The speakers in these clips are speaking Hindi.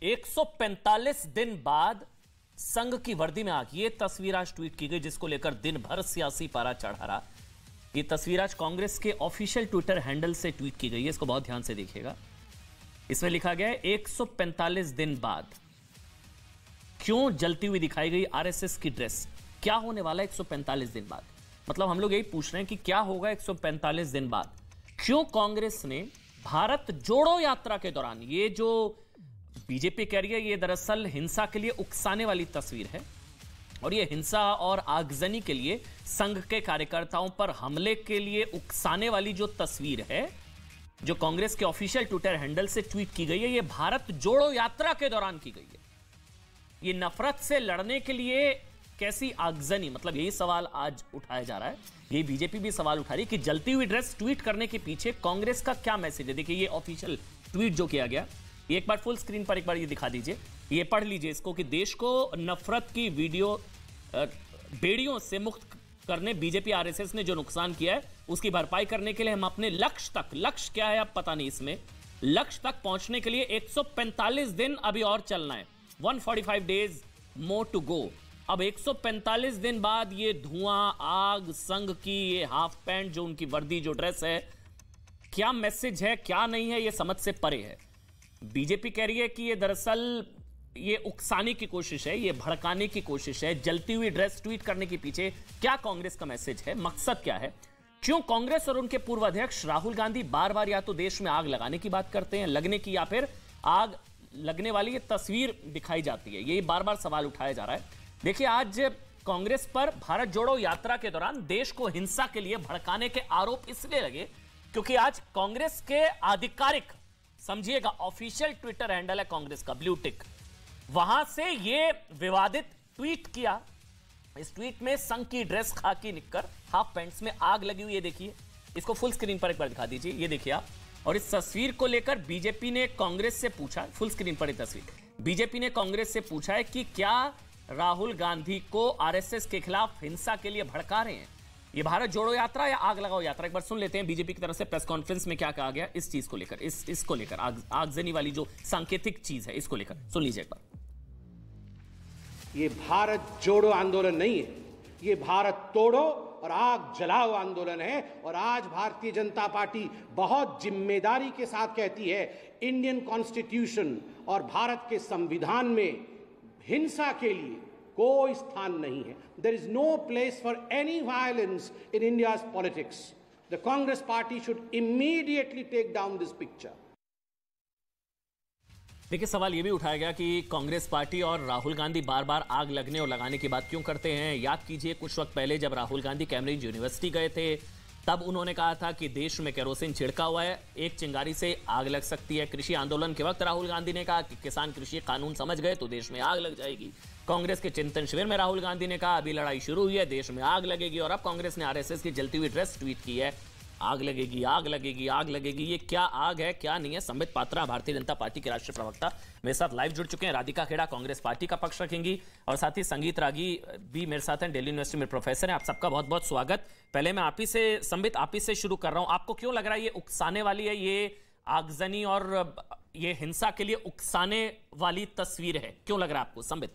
145 दिन बाद संघ की वर्दी में आग, ये तस्वीर आज ट्वीट की गई, जिसको लेकर दिन भर सियासी पारा चढ़ा रहा। ये तस्वीर आज कांग्रेस के ऑफिशियल ट्विटर हैंडल से ट्वीट की गई है, इसको बहुत ध्यान से देखिएगा। इसमें लिखा गया है 145 दिन बाद क्यों जलती हुई दिखाई गई आरएसएस की ड्रेस। क्या होने वाला है 145 दिन बाद? मतलब हम लोग यही पूछ रहे हैं कि क्या होगा 145 दिन बाद। क्यों कांग्रेस ने भारत जोड़ो यात्रा के दौरान, ये जो बीजेपी कह रही है ये दरअसल हिंसा के लिए उकसाने वाली तस्वीर है, और ये हिंसा और आगजनी के लिए संघ के कार्यकर्ताओं पर हमले के लिए उकसाने वाली जो तस्वीर है, जो कांग्रेस के ऑफिशियल ट्विटर हैंडल से ट्वीट की गई है, ये भारत जोड़ो यात्रा के दौरान की गई है। ये नफरत से लड़ने के लिए कैसी आगजनी, मतलब यही सवाल आज उठाया जा रहा है। ये बीजेपी भी सवाल उठा रही है कि जलती हुई ड्रेस ट्वीट करने के पीछे कांग्रेस का क्या मैसेज है। देखिए ये ऑफिशियल ट्वीट जो किया गया, ये एक बार फुल स्क्रीन पर एक बार ये दिखा दीजिए, ये पढ़ लीजिए इसको कि देश को नफरत की वीडियो बेड़ियों से मुक्त करने बीजेपी आरएसएस ने जो नुकसान किया है उसकी भरपाई करने के लिए हम अपने लक्ष्य क्या है अब पता नहीं, इसमें लक्ष्य तक पहुंचने के लिए 145 दिन अभी और चलना है। 145 डेज मोर टू गो। अब 145 दिन बाद ये धुआं, आग, संघ की ये हाफ पैंट जो उनकी वर्दी जो ड्रेस है, क्या मैसेज है क्या नहीं है ये समझ से परे है। बीजेपी कह रही है कि ये दरअसल ये उकसाने की कोशिश है, ये भड़काने की कोशिश है। जलती हुई ड्रेस ट्वीट करने के पीछे क्या कांग्रेस का मैसेज है, मकसद क्या है? क्यों कांग्रेस और उनके पूर्व अध्यक्ष राहुल गांधी बार बार या तो देश में आग लगाने की बात करते हैं, लगने की, या फिर आग लगने वाली ये तस्वीर दिखाई जाती है, यही बार बार सवाल उठाया जा रहा है। देखिए आज कांग्रेस पर भारत जोड़ो यात्रा के दौरान देश को हिंसा के लिए भड़काने के आरोप इसलिए लगे क्योंकि आज कांग्रेस के आधिकारिक, समझिएगा ऑफिशियल ट्विटर हैंडल है कांग्रेस का, ब्लू टिक, वहां से ये विवादित ट्वीट किया। इस ट्वीट में संघ की ड्रेस, खाकी निक्कर, हाफ पैंट्स में आग लगी हुई है। देखिए इसको फुल स्क्रीन पर एक बार दिखा दीजिए, ये देखिए आप। और इस तस्वीर को लेकर बीजेपी ने कांग्रेस से पूछा, फुल स्क्रीन पर ये तस्वीर, बीजेपी ने कांग्रेस से पूछा है कि क्या राहुल गांधी को आरएसएस के खिलाफ हिंसा के लिए भड़का रहे हैं, ये भारत जोड़ो यात्रा या आग लगाओ यात्रा। एक बार सुन लेते हैं बीजेपी की तरफ से प्रेस कॉन्फ्रेंस में क्या कहा गया इस चीज को लेकर, इसको लेकर, आगजनी वाली जो सांकेतिक चीज है इसको लेकर सुन लीजिए एक बार। ये भारत जोड़ो आंदोलन नहीं है, ये भारत तोड़ो और आग जलाओ आंदोलन है। और आज भारतीय जनता पार्टी बहुत जिम्मेदारी के साथ कहती है, इंडियन कॉन्स्टिट्यूशन और भारत के संविधान में हिंसा के लिए कोई स्थान नहीं है। There is no place for any violence in India's politics. The Congress party should immediately take down this picture. देखिए सवाल यह भी उठाया गया कि कांग्रेस पार्टी और राहुल गांधी बार बार आग लगने और लगाने की बात क्यों करते हैं। याद कीजिए कुछ वक्त पहले जब राहुल गांधी कैम्ब्रिज यूनिवर्सिटी गए थे, तब उन्होंने कहा था कि देश में केरोसिन छिड़का हुआ है, एक चिंगारी से आग लग सकती है। कृषि आंदोलन के वक्त राहुल गांधी ने कहा कि किसान कृषि कानून समझ गए तो देश में आग लग जाएगी। कांग्रेस के चिंतन शिविर में राहुल गांधी ने कहा अभी लड़ाई शुरू हुई है, देश में आग लगेगी। और अब कांग्रेस ने आरएसएस की जलती हुई ड्रेस ट्वीट की है, आग लगेगी, आग लगेगी, आग लगेगी। ये क्या आग है क्या नहीं है? संबित पात्रा भारतीय जनता पार्टी के राष्ट्रीय प्रवक्ता मेरे साथ लाइव जुड़ चुके हैं। राधिका खेड़ा कांग्रेस पार्टी का पक्ष रखेंगी और साथ ही संगीत रागी भी मेरे साथ हैं, दिल्ली यूनिवर्सिटी में प्रोफेसर हैं। आप सबका बहुत बहुत स्वागत। पहले मैं आप ही से, संबित आप ही से शुरू कर रहा हूं। आपको क्यों लग रहा है ये उकसाने वाली है, ये आगजनी और ये हिंसा के लिए उकसाने वाली तस्वीर है, क्यों लग रहा है आपको संबित?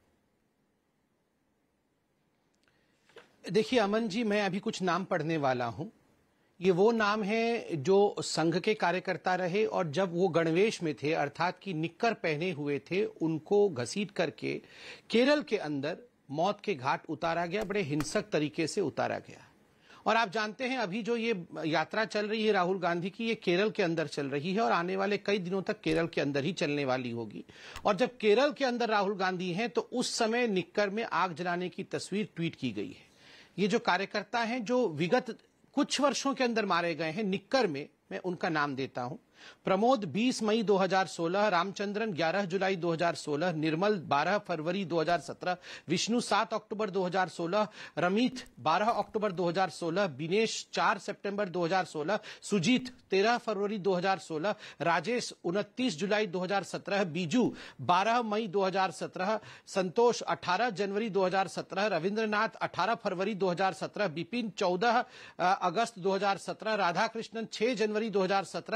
देखिए अमन जी, मैं अभी कुछ नाम पढ़ने वाला हूं। ये वो नाम है जो संघ के कार्यकर्ता रहे और जब वो गणवेश में थे, अर्थात कि निक्कर पहने हुए थे, उनको घसीट करके केरल के अंदर मौत के घाट उतारा गया, बड़े हिंसक तरीके से उतारा गया। और आप जानते हैं अभी जो ये यात्रा चल रही है राहुल गांधी की, ये केरल के अंदर चल रही है और आने वाले कई दिनों तक केरल के अंदर ही चलने वाली होगी। और जब केरल के अंदर राहुल गांधी हैं तो उस समय निक्कर में आग जलाने की तस्वीर ट्वीट की गई है। ये जो कार्यकर्ता हैं जो विगत कुछ वर्षों के अंदर मारे गए हैं निक्कर में, मैं उनका नाम देता हूं। प्रमोद 20 मई 2016, रामचंद्रन 11 जुलाई 2016, निर्मल 12 फरवरी 2017, विष्णु 7 अक्टूबर 2016, रमीत 12 अक्टूबर 2016, बिनेश 4 सितंबर 2016, सुजीत 13 फरवरी 2016, राजेश 29 जुलाई 2017, बीजू 12 मई 2017, संतोष 18 जनवरी 2017, रविंद्रनाथ 18 फरवरी 2017, बिपिन 14 अगस्त 2017, राधाकृष्णन 6 जनवरी 2017, संजीत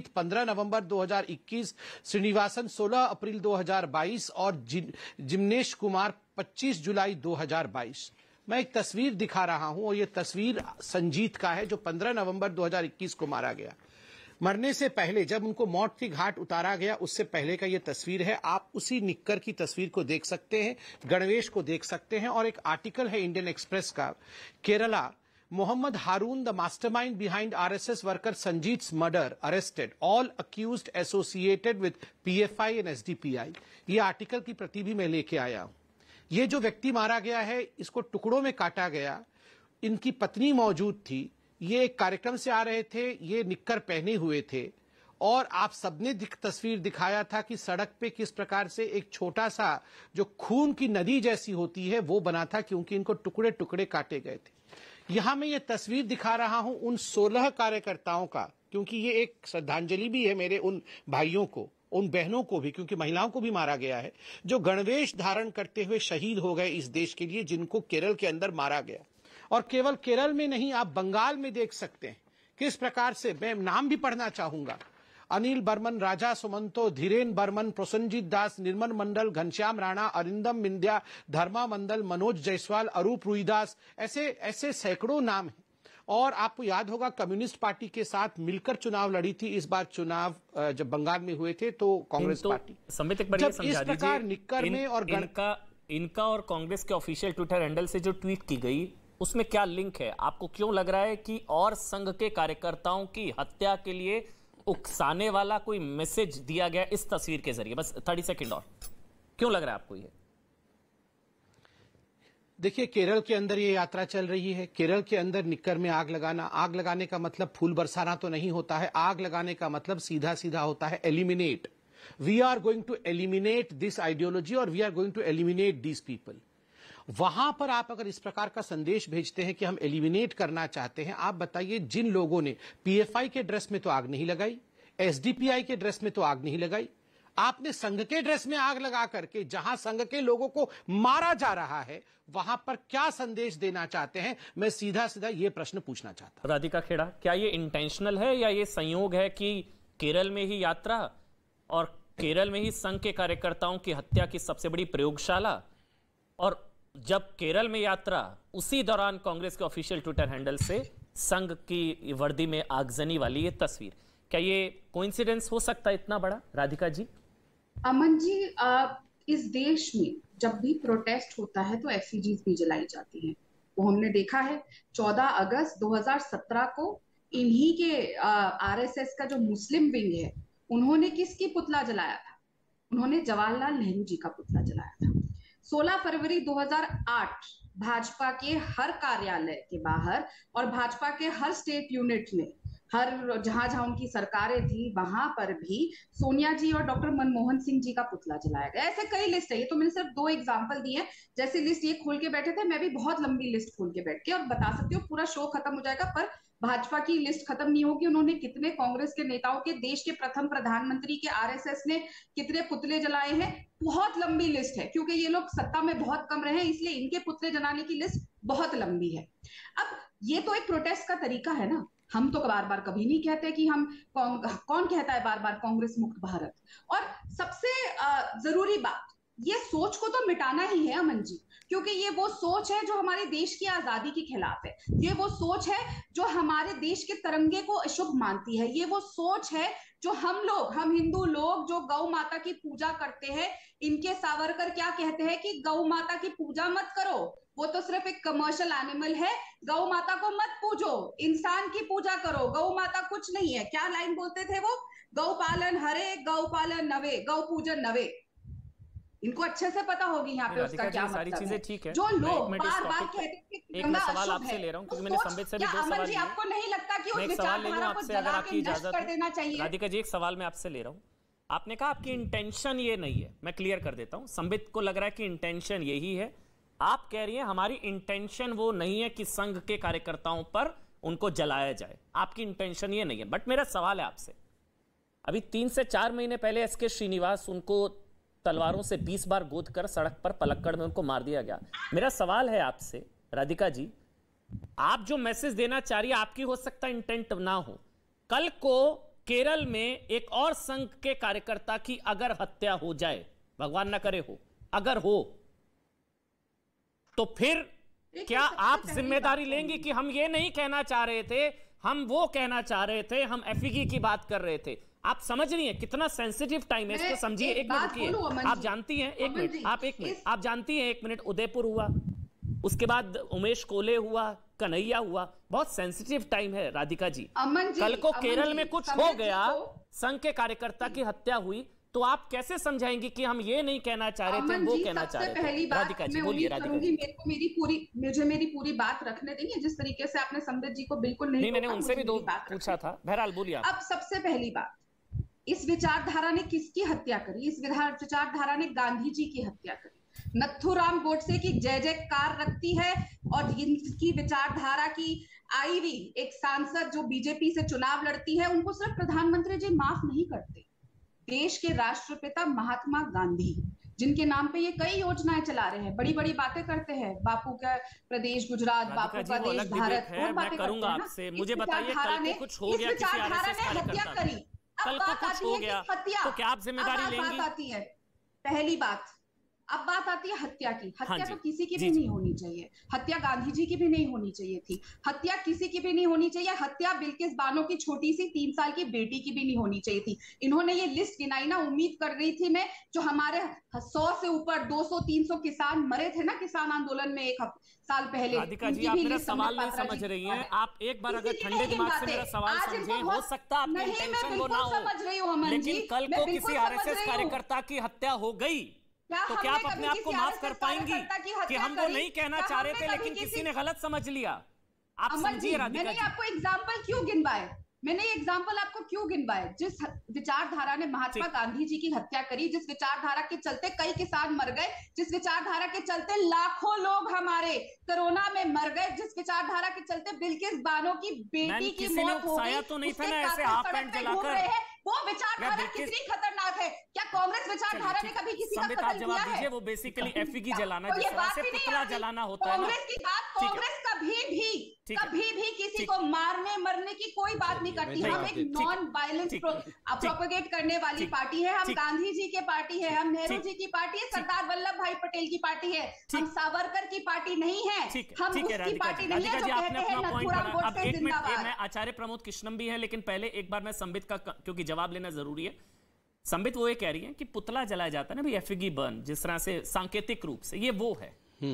संजीत 15 नवंबर 2021, श्रीनिवासन 16 अप्रैल 2022 और जिम्नेश कुमार 25 जुलाई 2022। मैं एक तस्वीर दिखा रहा हूं और यह तस्वीर संजीत का है जो 15 नवंबर 2021 को मारा गया। मरने से पहले जब उनको मौत की घाट उतारा गया उससे पहले का यह तस्वीर है। आप उसी निक्कर की तस्वीर को देख सकते हैं, गणवेश को देख सकते हैं। और एक आर्टिकल है इंडियन एक्सप्रेस का, Kerala, Mohammed Haroon the mastermind behind RSS worker Sanjith's murder arrested, all accused associated with PFI and SDPI. ये आर्टिकल की प्रति भी मैं लेके आया हूं। ये जो व्यक्ति मारा गया है, इसको टुकड़ों में काटा गया, इनकी पत्नी मौजूद थी, ये एक कार्यक्रम से आ रहे थे, ये निक्कर पहने हुए थे और आप सबने तस्वीर दिखाया था कि सड़क पे किस प्रकार से एक छोटा सा जो खून की नदी जैसी होती है वो बना था, क्योंकि इनको टुकड़े टुकड़े काटे गए थे। यहां मैं ये तस्वीर दिखा रहा हूं उन 16 कार्यकर्ताओं का, क्योंकि ये एक श्रद्धांजलि भी है मेरे उन भाइयों को, उन बहनों को भी, क्योंकि महिलाओं को भी मारा गया है, जो गणवेश धारण करते हुए शहीद हो गए इस देश के लिए, जिनको केरल के अंदर मारा गया। और केवल केरल में नहीं, आप बंगाल में देख सकते हैं किस प्रकार से, मैं नाम भी पढ़ना चाहूंगा, अनिल बर्मन, राजा सुमंतो, धीरेन बर्मन, प्रसन्नजीत दास, निर्मल मंडल, घनश्याम राणा, अरिंदम मिंध्या, धर्मा मंडल, मनोज जायसवाल, अरूप रुईदास, ऐसे ऐसे सैकड़ों नाम हैं। और आपको याद होगा कम्युनिस्ट पार्टी के साथ मिलकर चुनाव लड़ी थी। इस बार चुनाव जब बंगाल में हुए थे तो कांग्रेस पार्टी, संबित एक बार ये समझा दीजिए, प्रकार निक्कर में और इनका और कांग्रेस के ऑफिशियल ट्विटर हैंडल से जो ट्वीट की गई उसमें क्या लिंक है? आपको क्यों लग रहा है कि और संघ के कार्यकर्ताओं की हत्या के लिए उकसाने वाला कोई मैसेज दिया गया इस तस्वीर के जरिए? बस 30 सेकंड और, क्यों लग रहा है आपको ये? देखिए, केरल के अंदर ये यात्रा चल रही है। केरल के अंदर निक्कर में आग लगाना, आग लगाने का मतलब फूल बरसाना तो नहीं होता है। आग लगाने का मतलब सीधा सीधा होता है eliminate. We are going to eliminate this ideology और we are going to eliminate this people. वहां पर आप अगर इस प्रकार का संदेश भेजते हैं कि हम एलिमिनेट करना चाहते हैं, आप बताइए, जिन लोगों ने पीएफआई के ड्रेस में तो आग नहीं लगाई, एसडीपीआई के ड्रेस में तो आग नहीं लगाई, आपने संघ के ड्रेस में आग लगा करके जहां संघ के लोगों को मारा जा रहा है वहां पर क्या संदेश देना चाहते हैं? मैं सीधा सीधा यह प्रश्न पूछना चाहता हूं। राधिका खेड़ा, क्या ये इंटेंशनल है या ये संयोग है कि केरल में ही यात्रा और केरल में ही संघ के कार्यकर्ताओं की हत्या की सबसे बड़ी प्रयोगशाला, और जब केरल में यात्रा उसी दौरान कांग्रेस के ऑफिशियल ट्विटर हैंडल से संघ की वर्दी में आगजनी वाली ये तस्वीर, क्या ये कोइंसिडेंस हो सकता है इतना बड़ा? राधिका जी। अमन जी, इस देश में जब भी प्रोटेस्ट होता है तो एफिजीज भी जलाई जाती हैं। वो हमने देखा है 14 अगस्त 2017 को इन्हीं के आरएसएस का जो मुस्लिम विंग है उन्होंने किसकी पुतला जलाया था? उन्होंने जवाहरलाल नेहरू जी का पुतला जलाया था। 16 फरवरी 2008 भाजपा के हर कार्यालय के बाहर और भाजपा के हर स्टेट यूनिट में, हर जहां जहां उनकी सरकारें थी वहां पर भी सोनिया जी और डॉक्टर मनमोहन सिंह जी का पुतला जलाया गया। ऐसे कई लिस्ट है, ये तो मैंने सिर्फ 2 एग्जांपल दिए हैं। जैसे लिस्ट ये खोल के बैठे थे, मैं भी बहुत लंबी लिस्ट खोल के बैठ के और बता सकती हूँ, पूरा शो खत्म हो जाएगा पर भाजपा की लिस्ट खत्म नहीं होगी। उन्होंने कितने कांग्रेस के नेताओं के, देश के प्रथम प्रधानमंत्री के, आरएसएस ने कितने पुतले जलाए हैं, बहुत लंबी लिस्ट है। क्योंकि ये लोग सत्ता में बहुत कम रहे इसलिए इनके पुतले जलाने की लिस्ट बहुत लंबी है। अब ये तो एक प्रोटेस्ट का तरीका है ना, हम तो बार बार कभी नहीं कहते कि हम कौन कहता है बार बार कांग्रेस मुक्त भारत। और सबसे जरूरी बात, ये सोच को तो मिटाना ही है अमन जी, क्योंकि ये वो सोच है जो हमारे देश की आजादी के खिलाफ है। ये वो सोच है जो हमारे देश के तिरंगे को अशुभ मानती है। ये वो सोच है जो हम हिंदू लोग जो गौ माता की पूजा करते हैं, इनके सावरकर क्या कहते हैं कि गौ माता की पूजा मत करो, वो तो सिर्फ एक कमर्शियल एनिमल है, गौ माता को मत पूजो, इंसान की पूजा करो, गौ माता कुछ नहीं है। क्या लाइन बोलते थे वो? गौ पालन हरे, गौ पालन नवे, गौ पूजन नवे। इनको अच्छे से पता होगी यहाँ पे उसका क्या सारी मतलब चीजें है। ठीक है। जो लोग बार बार कहते हैं कि एक सवाल आपसे ले रहा हूँ, क्योंकि मैंने संबित से भी 2 सवाल लिए। आपको नहीं लगता कि उस एक सवाल ले लूं विचारधारा को आपसे, अगर जला आपकी के नष्ट इजाजत कर देना चाहिए? राधिका जी, एक सवाल मैं आपसे ले रहा हूँ। आपने कहा आपकी इंटेंशन ये नहीं है, मैं क्लियर कर देता हूँ। संबित को लग रहा है कि इंटेंशन यही है, आप कह रही हैं हमारी इंटेंशन वो नहीं है कि संघ के कार्यकर्ताओं पर उनको जलाया जाए, आपकी इंटेंशन ये नहीं है। बट मेरा सवाल है आपसे, अभी 3 से 4 महीने पहले एसके श्रीनिवास, उनको तलवारों से 20 बार गोद कर सड़क पर पलक्कड़ में उनको मार दिया गया। मेरा सवाल है आपसे राधिका जी, आप जो मैसेज देना चाह रही है, आपकी हो सकता है इंटेंट ना हो, कल को केरल में एक और संघ के कार्यकर्ता की अगर हत्या हो जाए, भगवान ना करे हो, अगर हो, तो फिर क्या आप जिम्मेदारी लेंगी कि हम ये नहीं कहना चाह रहे थे, हम वो कहना चाह रहे थे, हम एफईजी की बात कर रहे थे? आप समझ रही हैं कितना सेंसिटिव टाइम है, इसको समझिए। एक मिनट रुकिए, आप जानती हैं, एक मिनट, आप एक मिनट, आप जानती हैं, एक मिनट, उदयपुर हुआ, उसके बाद उमेश कोले हुआ, कन्हैया हुआ, बहुत सेंसिटिव टाइम है राधिका जी। कल को केरल में कुछ हो गया, संघ के कार्यकर्ता की हत्या हुई, तो आप कैसे समझाएंगी कि हम ये नहीं कहना चाह रहे थे, वो कहना चाह रहे थे? राधिका जी बोलिए। राधिका जी, मुझे मेरी पूरी बात रखने देंगे। जिस तरीके से आपने संबित जी को बिल्कुल नहीं, मैंने उनसे भी दो पूछा था, बहरहाल बोलिए। अब सबसे पहली बात, इस विचारधारा ने किसकी हत्या करी? इस विचारधारा ने गांधी जी की हत्या करी। नथुराम गोडसे की जय जयकार रखती है, और इनकी विचारधारा की आईवी एक सांसद जो बीजेपी से चुनाव लड़ती है, उनको सिर्फ प्रधानमंत्री जी माफ नहीं करते। देश के राष्ट्रपिता महात्मा गांधी, जिनके नाम पे ये कई योजनाएं चला रहे हैं, बड़ी बड़ी बातें करते हैं, बापू का प्रदेश गुजरात, बापू का देश भारत, मैं करूंगा आपसे, मुझे बताइए कल को कुछ हो गया, किसी आरएसएस कार्यकर्ता करी, कल को कुछ हो गया तो क्या आप जिम्मेदारी लेंगी? आती है पहली बात। अब बात आती है हत्या की। हत्या तो किसी की भी नहीं होनी चाहिए। हत्या गांधी जी की भी नहीं होनी चाहिए थी। हत्या किसी की भी नहीं होनी चाहिए। हत्या बिल्किस बानो की छोटी सी 3 साल की बेटी की भी नहीं होनी चाहिए थी। इन्होंने ये लिस्ट गिनाई ना, उम्मीद कर रही थी मैं, जो हमारे 100 से ऊपर 200-300 किसान मरे थे ना किसान आंदोलन में एक साल पहले। राधिका जी, आप मेरा सवाल नहीं समझ रही हैं। आप एक बार अगर ठंडे दिमाग से मेरा सवाल समझें, हो सकता आपकी इंटेंशन वो ना हो, लेकिन कल को किसी आरएसएस कार्यकर्ता की हत्या हो गई तो क्या आप अपने आप को माफ कर पाएंगी कि हम वो नहीं कहना चाह रहे थे, लेकिन किसी ने गलत समझ लिया? आप समझिए राधिका जी। मैंने आपको एग्जांपल क्यों गिनवाए? मैंने एग्जाम्पल आपको क्यों गिनवाए? जिस विचारधारा ने महात्मा गांधी जी की हत्या करी, जिस विचारधारा के चलते कई किसान मर गए, जिस विचारधारा के चलते लाखों लोग हमारे कोरोना में मर गए, जिस विचारधारा के चलते बिल्किस बानो की बेटी की मौत हो गई, तो नहीं था ना ऐसे हाफ पैंट जलाकर। वो विचारधारा कितनी खतरनाक है? क्या कांग्रेस विचारधारा ने कभी किसी का कत्ल किया है? वो बेसिकली एफईजी जलाना, जिस तरह से पुतला जलाना होता है। कांग्रेस की बात, कांग्रेस कभी भी किसी को मारने मरने की कोई बात नहीं करती। हम एक नॉन वायलेंस प्रोपेगेट करने वाली पार्टी है। हम गांधी जी की पार्टी है, हम नेहरू जी की पार्टी है, सरदार वल्लभ भाई पटेल की पार्टी है। हम सावरकर की पार्टी नहीं है, हम उसकी पार्टी नहीं है जो कहते हैं नथुराम गोडसे जिंदाबाद। मैं आचार्य प्रमोद कृष्णम भी है, लेकिन पहले एक बार मैं संबित का, क्योंकि जवाब लेना जरूरी है। संबित वो ये कह रही है कि पुतला जलाया जाता है ना भाई, एफईजी बर्न, जिस तरह से सांकेतिक रूप से, ये वो है।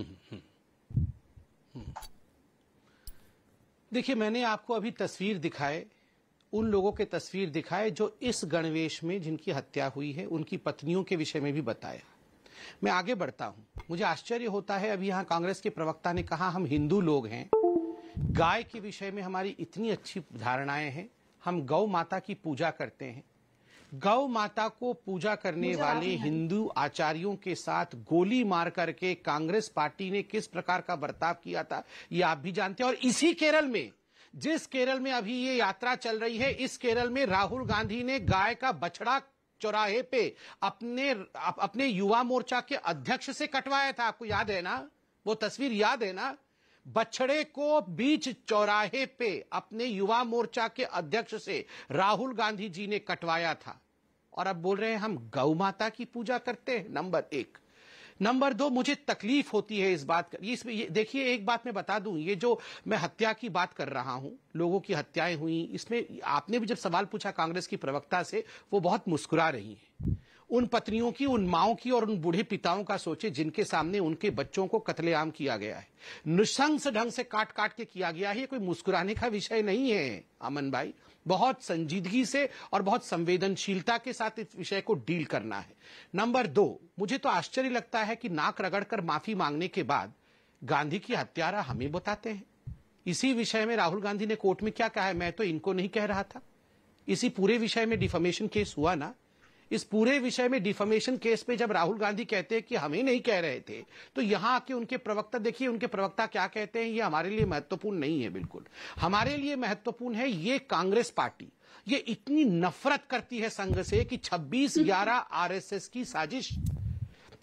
देखिए, मैंने आपको अभी तस्वीर दिखाए, उन लोगों के तस्वीर दिखाए जो इस गणवेश में जिनकी हत्या हुई है, उनकी पत्नियों के विषय में भी बताया। मैं आगे बढ़ता हूं। मुझे आश्चर्य होता है, अभी यहां कांग्रेस के प्रवक्ता ने कहा हम हिंदू लोग हैं, गाय के विषय में हमारी इतनी अच्छी धारणाएं हैं, हम गौ माता की पूजा करते हैं। गौ माता को पूजा करने वाले हिंदू आचार्यों के साथ गोली मार करके कांग्रेस पार्टी ने किस प्रकार का बर्ताव किया था, ये आप भी जानते हैं। और इसी केरल में, जिस केरल में अभी ये यात्रा चल रही है, इस केरल में राहुल गांधी ने गाय का बछड़ा चौराहे पे अपने युवा मोर्चा के अध्यक्ष से कटवाया था। आपको याद है ना, वो तस्वीर याद है ना? बछड़े को बीच चौराहे पे अपने युवा मोर्चा के अध्यक्ष से राहुल गांधी जी ने कटवाया था, और अब बोल रहे हैं हम गौ माता की पूजा करते हैं। नंबर 1। नंबर 2, मुझे तकलीफ होती है इस बात का। इसमें देखिए, एक बात मैं बता दूं, ये जो मैं हत्या की बात कर रहा हूं, लोगों की हत्याएं हुई, इसमें आपने भी जब सवाल पूछा कांग्रेस की प्रवक्ता से, वो बहुत मुस्कुरा रही हैं। उन पत्नियों की, उन माओं की और उन बूढ़े पिताओं का सोचे जिनके सामने उनके बच्चों को कत्लेआम किया गया है, नृशंस ढंग से काट काट के किया गया है। ये कोई मुस्कुराने का विषय नहीं है अमन भाई, बहुत संजीदगी से और बहुत संवेदनशीलता के साथ इस विषय को डील करना है। नंबर 2, मुझे तो आश्चर्य लगता है कि नाक रगड़कर माफी मांगने के बाद गांधी की हत्यारा हमें बताते हैं। इसी विषय में राहुल गांधी ने कोर्ट में क्या कहा है, मैं तो इनको नहीं कह रहा था। इसी पूरे विषय में डिफेमेशन केस हुआ ना, इस पूरे विषय में डिफेमेशन केस पे जब राहुल गांधी कहते हैं कि हमें नहीं कह रहे थे, तो यहां आके उनके प्रवक्ता, देखिए उनके प्रवक्ता क्या कहते हैं, ये हमारे लिए महत्वपूर्ण नहीं है। बिल्कुल हमारे लिए महत्वपूर्ण है। ये कांग्रेस पार्टी ये इतनी नफरत करती है संघ से कि 26/11 आरएसएस की साजिश,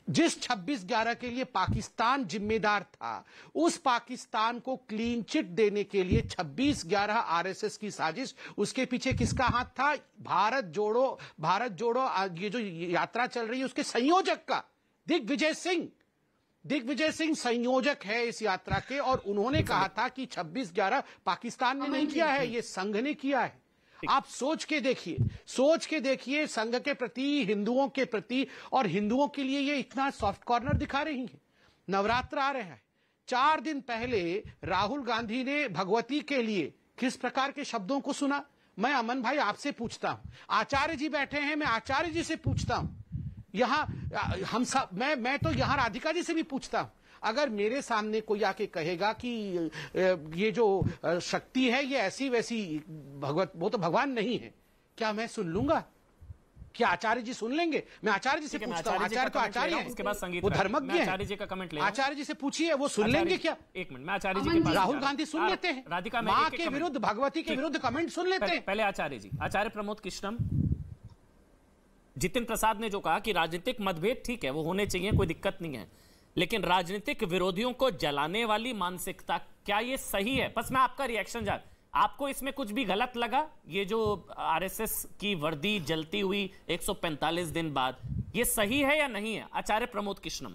जिस 26/11 के लिए पाकिस्तान जिम्मेदार था, उस पाकिस्तान को क्लीन चिट देने के लिए 26/11 आरएसएस की साजिश, उसके पीछे किसका हाथ था? भारत जोड़ो ये जो यात्रा चल रही है उसके संयोजक का, दिग्विजय सिंह संयोजक है इस यात्रा के, और उन्होंने कहा था कि 26/11 पाकिस्तान ने नहीं किया है, ये संघ ने किया है। आप सोच के देखिए संघ के प्रति, हिंदुओं के प्रति, और हिंदुओं के लिए ये इतना सॉफ्ट कॉर्नर दिखा रही है। नवरात्र आ रहे हैं, 4 दिन पहले राहुल गांधी ने भगवती के लिए किस प्रकार के शब्दों को सुना? मैं अमन भाई आपसे पूछता हूं, आचार्य जी बैठे हैं, मैं आचार्य जी से पूछता हूं, यहां हम सब, मैं तो यहां राधिका जी से भी पूछता हूं, अगर मेरे सामने कोई आके कहेगा कि ये जो शक्ति है ये ऐसी वैसी वो तो भगवान नहीं है, क्या मैं सुन लूंगा? क्या आचार्य जी सुन लेंगे? मैं आचार्य जी से पूछता हूं, आचार्य तो आचार्य है, उसके बाद संगीत, वो धर्मज्ञ है, आचार्य जी का कमेंट ले, आचार्य जी से पूछिए वो सुन लेंगे क्या? एक मिनट, मैं आचार्य जी के पास, राहुल गांधी सुन लेते हैं, राधिका मां के विरुद्ध, भगवती के विरुद्ध कमेंट सुन लेते हैं। पहले आचार्य जी, आचार्य प्रमोद कृष्णम, जितिन प्रसाद ने जो कहा कि राजनीतिक मतभेद ठीक है, वो होने चाहिए, कोई दिक्कत नहीं है, लेकिन राजनीतिक विरोधियों को जलाने वाली मानसिकता, क्या ये सही है? बस मैं आपका रिएक्शन जान, आपको इसमें कुछ भी गलत लगा? ये जो आरएसएस की वर्दी जलती हुई 145 दिन बाद, ये सही है या नहीं है? आचार्य प्रमोद कृष्णम।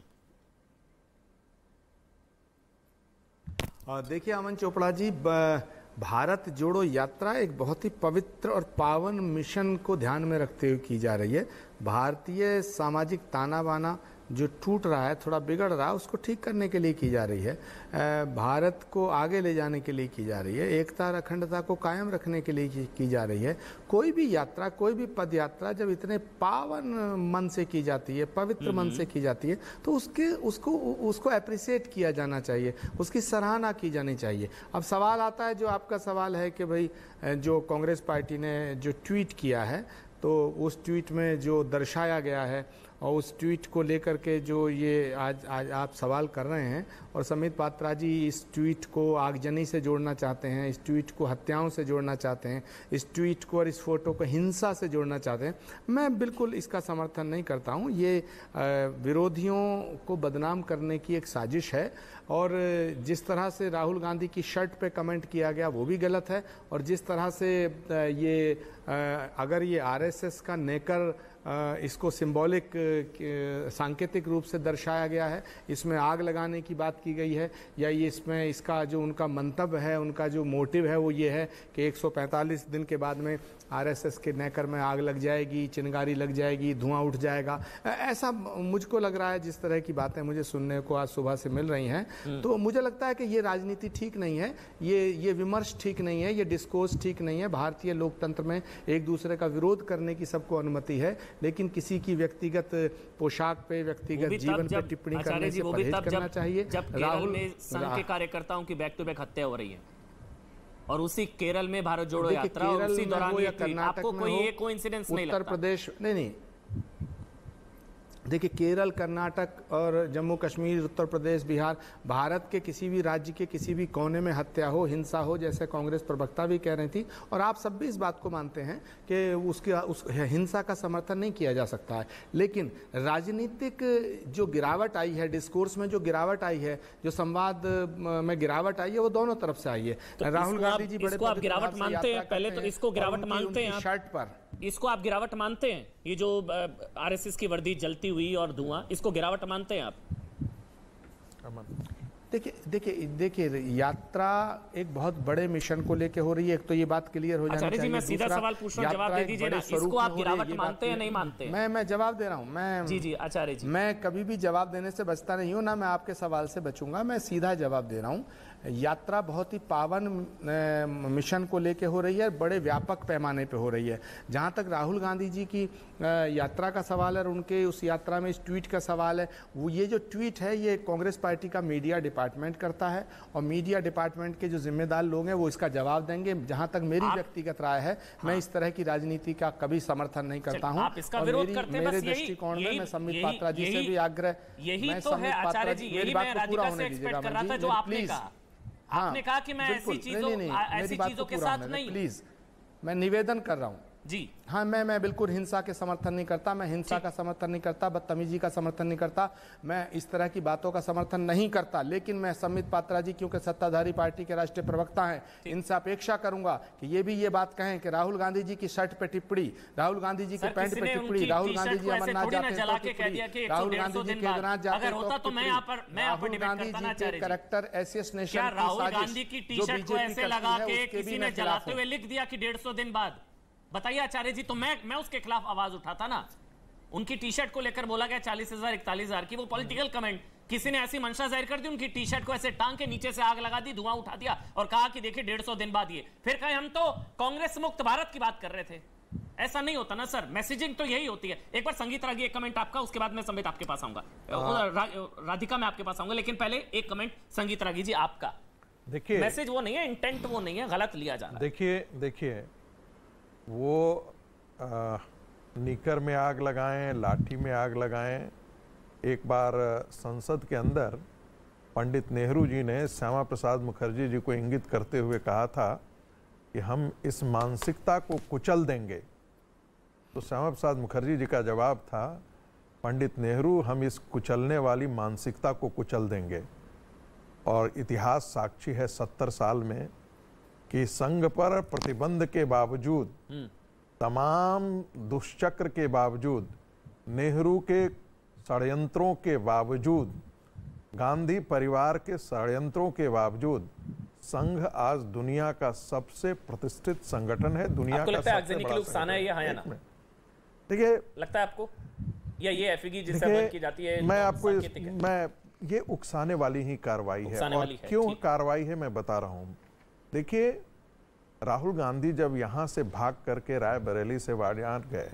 देखिए अमन चोपड़ा जी, भारत जोड़ो यात्रा एक बहुत ही पवित्र और पावन मिशन को ध्यान में रखते हुए की जा रही है। भारतीय सामाजिक ताना बाना जो टूट रहा है, थोड़ा बिगड़ रहा है, उसको ठीक करने के लिए की जा रही है, भारत को आगे ले जाने के लिए की जा रही है, एकता और अखंडता को कायम रखने के लिए की जा रही है। कोई भी यात्रा, कोई भी पद यात्रा जब इतने पावन मन से की जाती है, पवित्र मन से की जाती है, तो उसको अप्रिशिएट किया जाना चाहिए, उसकी सराहना की जानी चाहिए। अब सवाल आता है, जो आपका सवाल है कि भाई जो कांग्रेस पार्टी ने जो ट्वीट किया है, तो उस ट्वीट में जो दर्शाया गया है और उस ट्वीट को लेकर के जो ये आज आप सवाल कर रहे हैं, और समित पात्रा जी इस ट्वीट को आगजनी से जोड़ना चाहते हैं, इस ट्वीट को हत्याओं से जोड़ना चाहते हैं, इस ट्वीट को और इस फोटो को हिंसा से जोड़ना चाहते हैं, मैं बिल्कुल इसका समर्थन नहीं करता हूं। ये विरोधियों को बदनाम करने की एक साजिश है, और जिस तरह से राहुल गांधी की शर्ट पे कमेंट किया गया वो भी गलत है, और जिस तरह से ये अगर ये आरएसएस का नेकर इसको सिंबॉलिक सांकेतिक रूप से दर्शाया गया है, इसमें आग लगाने की बात की गई है, या ये इसमें इसका जो उनका मंतव्य है, उनका जो मोटिव है वो ये है कि 145 दिन के बाद में आरएसएस के नेकर में आग लग जाएगी, चिंगारी लग जाएगी, धुआं उठ जाएगा, ऐसा मुझको लग रहा है। जिस तरह की बातें मुझे सुनने को आज सुबह से मिल रही हैं, तो मुझे लगता है कि ये राजनीति ठीक नहीं है, ये विमर्श ठीक नहीं है, ये डिस्कोर्स ठीक नहीं है। भारतीय लोकतंत्र में एक दूसरे का विरोध करने की सबको अनुमति है, लेकिन किसी की व्यक्तिगत पोशाक पे, व्यक्तिगत जीवन पे टिप्पणी करने से परहेज करना चाहिए। जब केरल में संघ के कार्यकर्ताओं की बैक टू बैक हत्या हो रही है, और उसी केरल में भारत जोड़ो यात्रा, और उसी दौरान आपको कोई ये कोइंसिडेंस नहीं लगता? उत्तर प्रदेश नहीं, देखिए केरल, कर्नाटक और जम्मू कश्मीर, उत्तर प्रदेश, बिहार, भारत के किसी भी राज्य के किसी भी कोने में हत्या हो, हिंसा हो, जैसे कांग्रेस प्रवक्ता भी कह रही थी, और आप सब भी इस बात को मानते हैं कि उस हिंसा का समर्थन नहीं किया जा सकता है। लेकिन राजनीतिक जो गिरावट आई है, डिस्कोर्स में जो गिरावट आई है, जो संवाद में गिरावट आई है, वो दोनों तरफ से आई है। तो राहुल गांधी जी बड़े गिरावट मानते हैं, पहले तो इसको गिरावट मानते हैं, शर्ट पर इसको आप गिरावट मानते हैं? ये जो आरएसएस की वर्दी जलती हुई और धुआं, इसको गिरावट मानते हैं आप? देखिए यात्रा एक बहुत बड़े मिशन को लेके हो रही है। एक तो ये बात क्लियर हो जानी चाहिए। मैं सीधा सवाल पूछ रहा हूं, जवाब दे दीजिए ना। इसको आप गिरावट मानते हैं, नहीं मानते? मैं जवाब दे रहा हूं। मैं जी आचार्य जी, मैं कभी भी जवाब देने से बचता नहीं हूं, ना मैं आपके सवाल से बचूंगा, मैं सीधा जवाब दे रहा हूं। यात्रा बहुत ही पावन मिशन को लेके हो रही है, बड़े व्यापक पैमाने पे हो रही है। जहां तक राहुल गांधी जी की यात्रा का सवाल है और उनके उस यात्रा में इस ट्वीट का सवाल है, वो ये जो ट्वीट है ये कांग्रेस पार्टी का मीडिया डिपार्टमेंट करता है, और मीडिया डिपार्टमेंट के जो जिम्मेदार लोग हैं वो इसका जवाब देंगे। जहां तक मेरी व्यक्तिगत राय है, मैं इस तरह की राजनीति का कभी समर्थन नहीं करता हूँ, और मेरे दृष्टिकोण में मैं समित पात्रा जी से भी आग्रह, यही तो है आचार्य जी, यही मैं राधिका से एक्सपेक्ट कर रहा था जो आपने कहा। आपने कहा कि मैं ऐसी चीजों के साथ नहीं, प्लीज मैं निवेदन कर रहा हूं, जी हाँ, मैं बिल्कुल हिंसा के समर्थन नहीं करता, मैं हिंसा का समर्थन नहीं करता, बदतमीजी का समर्थन नहीं करता, मैं इस तरह की बातों का समर्थन नहीं करता। लेकिन मैं संबित पात्रा जी, क्योंकि सत्ताधारी पार्टी के राष्ट्रीय प्रवक्ता हैं, इनसे अपेक्षा करूंगा कि ये बात कहें कि राहुल गांधी जी की शर्ट पे टिप्पणी, राहुल गांधी जी की पैंट पे टिप्पणी, राहुल गांधी जी अमरनाथ जाते हैं तो टिप्पणी, राहुल गांधी जी केदारनाथ जाते हैं तो टिप्पणी, राहुल गांधी जी के कैरेक्टर एसोसिएशन राहुल गांधी की टी शर्ट को ऐसे लगा के किसी ने जलाते हुए लिख दिया कि 150 दिन बाद, बताइए आचार्य जी, तो मैं उसके खिलाफ आवाज उठाता ना। उनकी टी शर्ट को लेकर बोला गया 40,000 41,000 की, वो पॉलिटिकल कमेंट, किसी ने ऐसी मंशा जाहिर कर दी, उनकी टी शर्ट को ऐसे टांग के नीचे से आग लगा दी, धुआं उठा दिया और कहा कि देखिए 150 दिन बाद ये, फिर कहे हम तो कांग्रेस मुक्त भारत की बात कर रहे थे। ऐसा नहीं होता ना सर, मैसेजिंग तो यही होती है। एक बार संगीत रागी एक कमेंट आपका, उसके बाद मैं संबित आपके पास आऊंगा, राधिका मैं आपके पास आऊंगा, लेकिन पहले एक कमेंट संगीत रागी जी आपका। देखिए मैसेज वो नहीं है, इंटेंट वो नहीं है, गलत लिया जा रहा है। देखिए वो नीकर में आग लगाएं, लाठी में आग लगाएं। एक बार संसद के अंदर पंडित नेहरू जी ने श्यामा प्रसाद मुखर्जी जी को इंगित करते हुए कहा था कि हम इस मानसिकता को कुचल देंगे, तो श्यामा प्रसाद मुखर्जी जी का जवाब था, पंडित नेहरू हम इस कुचलने वाली मानसिकता को कुचल देंगे। और इतिहास साक्षी है 70 साल में कि संघ पर प्रतिबंध के बावजूद, तमाम दुष्चक्र के बावजूद, नेहरू के षड्यंत्रों के बावजूद, गांधी परिवार के षड्यंत्रों के बावजूद, संघ आज दुनिया का सबसे प्रतिष्ठित संगठन है, दुनिया का सबसे बड़ा संगठन है। ये है ना? देखिए, लगता है आपको या ये एफईजी जिससे बात की जाती है, मैं आपको ये उकसाने वाली ही कार्रवाई है। और क्यों कार्रवाई है मैं बता रहा हूं। देखिए, राहुल गांधी जब यहां से भाग करके रायबरेली से वाडियार गए,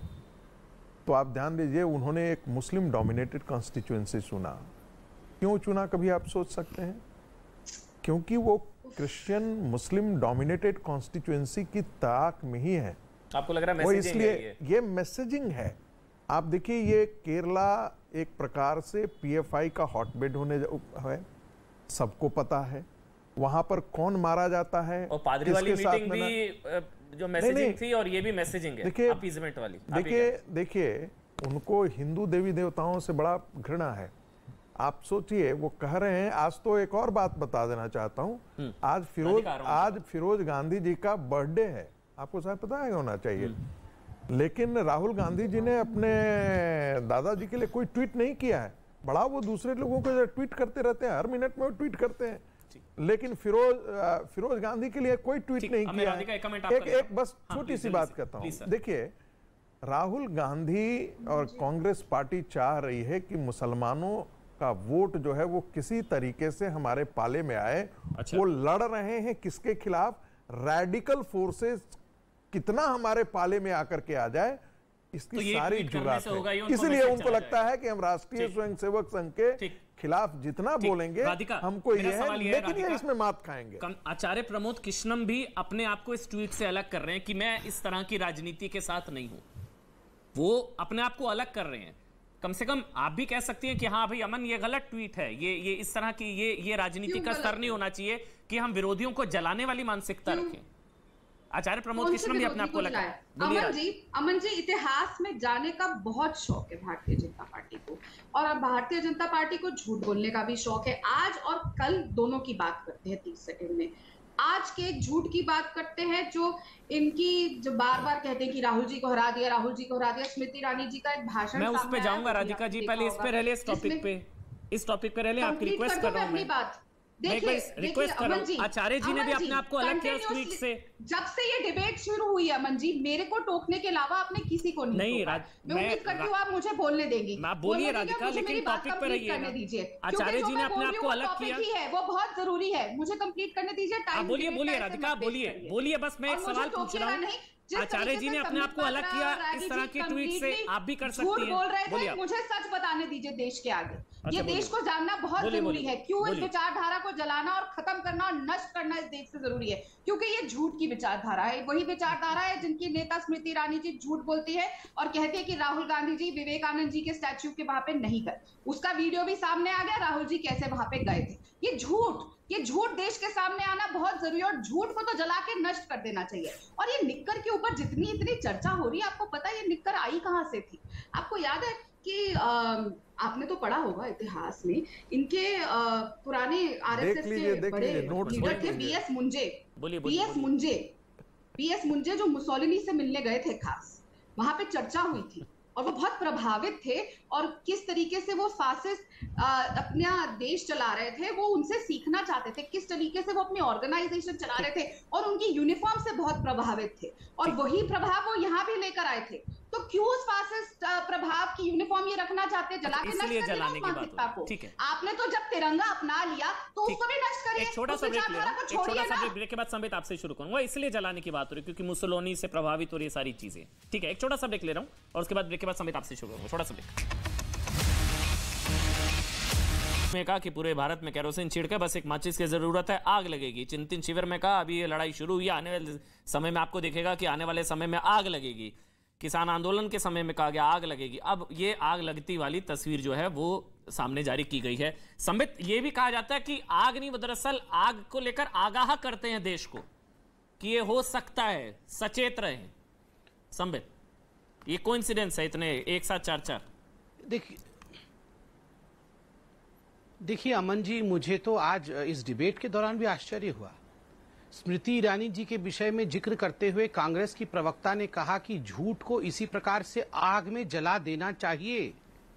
तो आप ध्यान दीजिए, उन्होंने एक मुस्लिम डोमिनेटेड कॉन्स्टिट्यूएंसी चुना। क्यों चुना, कभी आप सोच सकते हैं? क्योंकि वो क्रिश्चियन मुस्लिम डोमिनेटेड कॉन्स्टिट्यूएंसी की ताक में ही है। आपको लग रहा है वो इसलिए ये मैसेजिंग है। आप देखिए, ये केरला एक प्रकार से पीएफआई का हॉटबेड होने है, सबको पता है वहां पर कौन मारा जाता है। और पादरी वाली मीटिंग भी जो मैसेजिंग थी, और ये भी मैसेजिंग है, देखिए अपीजमेंट वाली। देखिए उनको हिंदू देवी देवताओं से बड़ा घृणा है। आप सोचिए, वो कह रहे हैं, आज तो एक और बात बता देना चाहता हूं, आज फिरोज गांधी जी का बर्थडे है, आपको शायद पता है, होना चाहिए। लेकिन राहुल गांधी जी ने अपने दादाजी के लिए कोई ट्वीट नहीं किया है। बड़ा वो दूसरे लोगों को ट्वीट करते रहते हैं, हर मिनट में वो ट्वीट करते हैं, लेकिन फिरोज गांधी के लिए कोई ट्वीट नहीं किया है। एक बस छोटी सी बात कहता हूं। देखिए, राहुल गांधी और कांग्रेस पार्टी चाह रही है कि मुसलमानों का वोट जो है वो किसी तरीके से हमारे पाले में आए। वो लड़ रहे हैं किसके खिलाफ? रैडिकल फोर्सेस कितना हमारे पाले में आकर के आ जाए, इसकी तो सारी जुगात है। इसलिए उनको लगता है कि हम राष्ट्रीय स्वयंसेवक संघ के खिलाफ जितना बोलेंगे हमको ये है, लेकिन ये इसमें मात खाएंगे। आचार्य प्रमोद कृष्णम भी अपने आप को इस ट्वीट से अलग कर रहे हैं कि मैं इस तरह की राजनीति के साथ नहीं हूं। वो अपने आप को अलग कर रहे हैं। कम से कम आप भी कह सकती हैं कि हाँ भाई अमन, ये गलत ट्वीट है, ये इस तरह की ये राजनीति का स्तर नहीं होना चाहिए कि हम विरोधियों को जलाने वाली मानसिकता रखें। आचार्य प्रमोद कृष्णम भी अपने आप को लगा। अमन जी, इतिहास में जाने का बहुत शौक है भारतीय जनता पार्टी को, और अब भारतीय जनता पार्टी को झूठ बोलने का भी शौक है। आज और कल दोनों की बात करते हैं 30 सेकंड में। आज के एक झूठ की बात करते हैं जो इनकी, जो बार बार कहते हैं कि राहुल जी को हरा दिया, राहुल जी को हरा दिया। स्मृति ईरानी जी का एक भाषण, मैं उस पे जाऊंगा राधिका जी, पहले इस पे रह ले, इस टॉपिक पे रह ले। आपकी रिक्वेस्ट कर रहा हूं मैं। रिक्वेस्ट कर रहा हूं, आचार्य जी ने भी अपने आप को अलग किया उस ट्वीट से। जब से ये डिबेट शुरू हुई है अमन जी, मेरे को टोकने के अलावा आपने किसी को नहीं टोका। मैं उम्मीद करती हूँ आप मुझे बोलने देंगी। बोलिए राधिका, लेकिन टॉपिक पे रहिए। आचार्य जी ने अपने आप को अलग किया है, वो बहुत जरूरी है, मुझे कंप्लीट करने दीजिए। बोलिए राधिका, बोलिए। बस मैं एक सवाल पूछ रहा हूँ। आचार्य जी ने अपने आप को अलग किया इस तरह की ट्वीट से, आप भी कर सकती हैं। बोल रहे थे, मुझे सच बताने दीजिए देश के आगे। ये देश को जानना बहुत जरूरी है, क्यों इस विचारधारा को जलाना और खत्म करना और नष्ट करना इस देश से जरूरी है, क्योंकि ये झूठ की विचारधारा है। वही विचारधारा है जिनकी नेता स्मृति ईरानी जी झूठ बोलती है और कहती है कि राहुल गांधी जी विवेकानंद जी के स्टैच्यू के वहां पे नहीं गए। उसका वीडियो भी सामने आ गया, राहुल जी कैसे वहां पे गए थे। ये झूठ ये झूठ देश के सामने आना बहुत जरूरी है और झूठ को तो जला के नष्ट कर देना चाहिए। और ये निक्कर के ऊपर जितनी इतनी चर्चा हो रही है, आपको पता है ये निक्कर आई कहां से थी? आपको याद है कि आपने तो पढ़ा होगा इतिहास में, इनके पुराने आरएसएस के बड़े लीडर थे बीएस मुंजे जो मुसोलिनी से मिलने गए थे, खास वहां पे चर्चा हुई थी और वो बहुत प्रभावित थे और किस तरीके से वो फासिस्ट अपना देश चला रहे थे वो उनसे सीखना चाहते थे, किस तरीके से वो अपनी ऑर्गेनाइजेशन चला रहे थे और उनकी यूनिफॉर्म से बहुत प्रभावित थे और वही प्रभाव वो यहाँ भी लेकर आए थे। तो क्यों उस फासिस्ट प्रभाव की यूनिफॉर्म ये रखना चाहते हैं? जला के नष्ट कर देना उस मानसिकता को। आपने तो जब तिरंगा अपना लिया तो उसको भी नष्ट करिए। एक छोटा सा ब्रेक के बाद संबित आपसे शुरू करूंगा। इसलिए जलाने की बात हो रही क्योंकि मुसोलिनी से प्रभावित हो रही सारी चीजें। ठीक है, एक छोटा सा ब्रेक ले रहा हूं और उसके बाद ब्रेक के बाद संबित आपसे शुरू करूंगा। छोटा सा ब्रेक में कहा कि पूरे भारत में केरोसिन छिड़के बस एक माचिस की जरूरत है, आग लगेगी। चिंतन शिविर में कहा अभी ये लड़ाई शुरू हुई, आने वाले समय में आपको दिखेगा कि आने वाले समय में आग लगेगी। किसान आंदोलन के समय में कहा गया आग लगेगी। अब ये आग लगती वाली तस्वीर जो है वो सामने जारी की गई है। संबित, ये भी कहा जाता है कि आग नहीं, दरअसल आग को लेकर आगाह करते हैं देश को कि ये हो सकता है, सचेत रहे। संबित, ये कोइंसिडेंस है इतने एक साथ चार? देखिए अमन जी, मुझे तो आज इस डिबेट के दौरान भी आश्चर्य हुआ। स्मृति ईरानी जी के विषय में जिक्र करते हुए कांग्रेस की प्रवक्ता ने कहा कि झूठ को इसी प्रकार से आग में जला देना चाहिए।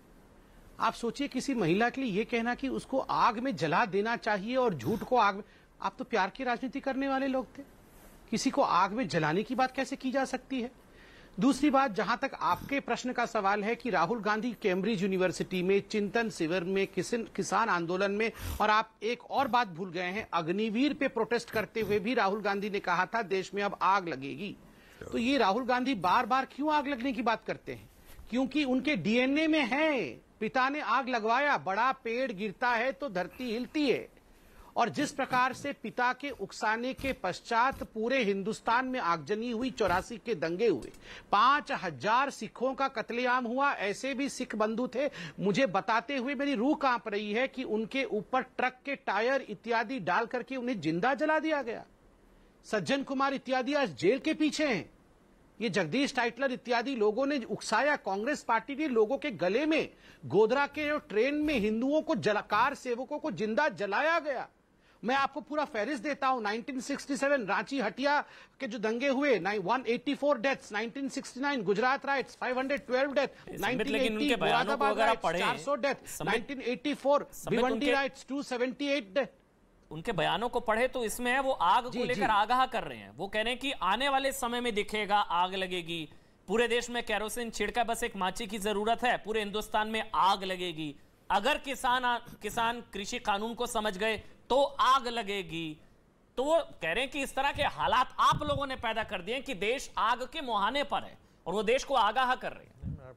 आप सोचिए, किसी महिला के लिए यह कहना कि उसको आग में जला देना चाहिए और झूठ को आग में, आप तो प्यार की राजनीति करने वाले लोग थे, किसी को आग में जलाने की बात कैसे की जा सकती है? दूसरी बात, जहां तक आपके प्रश्न का सवाल है कि राहुल गांधी कैम्ब्रिज यूनिवर्सिटी में, चिंतन शिविर में, किसान आंदोलन में, और आप एक और बात भूल गए हैं, अग्निवीर पे प्रोटेस्ट करते हुए भी राहुल गांधी ने कहा था देश में अब आग लगेगी। तो ये राहुल गांधी बार बार क्यों आग लगने की बात करते हैं? क्योंकि उनके डीएनए में है, पिता ने आग लगवाया, बड़ा पेड़ गिरता है तो धरती हिलती है। और जिस प्रकार से पिता के उकसाने के पश्चात पूरे हिंदुस्तान में आगजनी हुई, 84 के दंगे हुए, 5000 सिखों का कत्लेआम हुआ, ऐसे भी सिख बंधु थे, मुझे बताते हुए मेरी रूह कांप रही है कि उनके ऊपर ट्रक के टायर इत्यादि डाल करके उन्हें जिंदा जला दिया गया। सज्जन कुमार इत्यादि आज जेल के पीछे हैं। ये जगदीश टाइटलर इत्यादि लोगों ने उकसाया, कांग्रेस पार्टी के लोगों के गले में, गोधरा के ट्रेन में हिंदुओं को, कार सेवकों को जिंदा जलाया गया। मैं आपको पूरा फहरिस्त देता हूं। 1967 रांची हटिया के जो दंगे हुए, 184 deaths, 1969 Gujarat riots 512 death, 1980 Moradabad riots 400 death, 1984 Bhiwandi riots 278 death. उनके बयानों को पढ़े तो इसमें है वो आग को लेकर आगाह कर रहे हैं। वो कह रहे हैं कि आने वाले समय में दिखेगा आग लगेगी, पूरे देश में केरोसिन छिड़का बस एक माची की जरूरत है, पूरे हिंदुस्तान में आग लगेगी। अगर किसान कृषि कानून को समझ गए तो आग लगेगी। तो वो कह रहे हैं कि इस तरह के हालात आप लोगों ने पैदा कर दिए कि देश आग के मुहाने पर है और वो देश को आगाह कर रहे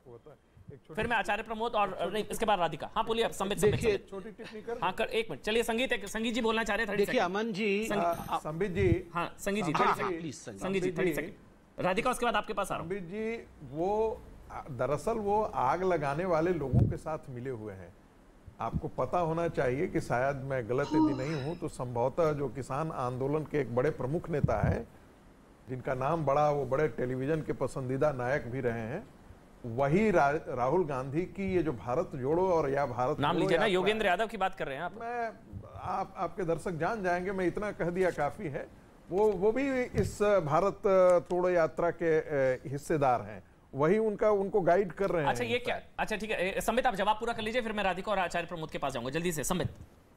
हैं। फिर मैं आचार्य प्रमोद और इसके बाद राधिका। हाँ बोलिए, संबित छोटी टिप्पणी कर। हाँ कर, एक मिनट चलिए। संगीत जी बोलना चाह रहे थे। देखिए अमन जी, संबित जी, हाँ संगीत जी प्लीज, संगीत जी 30 सेकंड। राधिका उसके बाद आपके पास आ रहा हूं। संबित जी, वो दरअसल वो आग लगाने वाले लोगों के साथ मिले हुए हैं। आपको पता होना चाहिए कि शायद मैं गलत यदि नहीं हूं तो संभवतः जो किसान आंदोलन के एक बड़े प्रमुख नेता हैं, जिनका नाम बड़ा, वो बड़े टेलीविजन के पसंदीदा नायक भी रहे हैं, वही राहुल गांधी की ये जो भारत जोड़ो और या भारत नाम लीजिए ना, योगेंद्र यादव की बात कर रहे हैं आप। आपके दर्शक जान जाएंगे, मैं इतना कह दिया काफी है। वो भी इस भारत तोड़ो यात्रा के हिस्सेदार हैं, वही उनको गाइड कर रहे हैं। अच्छा ये क्या, अच्छा ठीक है संबित, आप जवाब पूरा कर लीजिए, फिर मैं राधिका और आचार्य प्रमोद के पास जाऊंगा। जल्दी से संबित।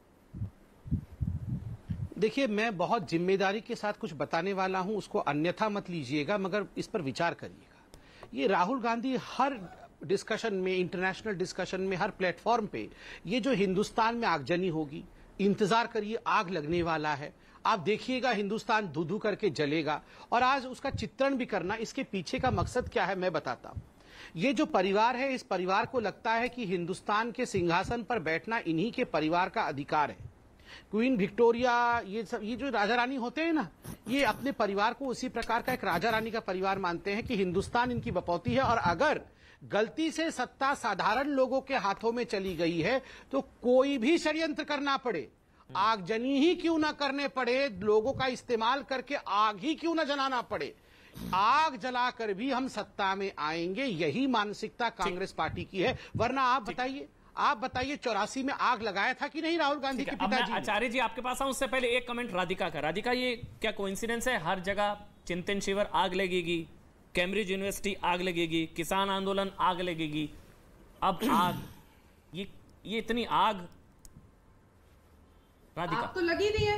देखिए, मैं बहुत जिम्मेदारी के साथ कुछ बताने वाला हूं, उसको अन्यथा मत लीजिएगा, मगर इस पर विचार करिएगा। ये राहुल गांधी हर डिस्कशन में, इंटरनेशनल डिस्कशन में, हर प्लेटफॉर्म पे ये जो हिंदुस्तान में आगजनी होगी, इंतजार करिए, आग लगने वाला है, आप देखिएगा हिंदुस्तान धू धू करके जलेगा। और आज उसका चित्रण भी करना, इसके पीछे का मकसद क्या है मैं बताता हूं। ये जो परिवार है, इस परिवार को लगता है कि हिंदुस्तान के सिंहासन पर बैठना इन्हीं के परिवार का अधिकार है। क्वीन विक्टोरिया, ये जो राजा रानी होते हैं ना, ये अपने परिवार को उसी प्रकार का एक राजा रानी का परिवार मानते हैं कि हिंदुस्तान इनकी बपौती है, और अगर गलती से सत्ता साधारण लोगों के हाथों में चली गई है तो कोई भी षड्यंत्र करना पड़े, आगजनी ही क्यों ना करने पड़े, लोगों का इस्तेमाल करके आग ही क्यों ना जलाना पड़े, आग जलाकर भी हम सत्ता में आएंगे, यही मानसिकता कांग्रेस पार्टी की है। वरना आप बताइए 84 में आग लगाया था कि नहीं राहुल गांधी के पिताजी? आचार्य जी आपके पास आऊं, उससे पहले एक कमेंट राधिका का। राधिका, ये क्या कोइंसिडेंस है, हर जगह चिंतन शिविर आग लगेगी, कैम्ब्रिज यूनिवर्सिटी आग लगेगी, किसान आंदोलन आग लगेगी, अब आग, ये इतनी आग? राधिका, आग तो लगी हुई है,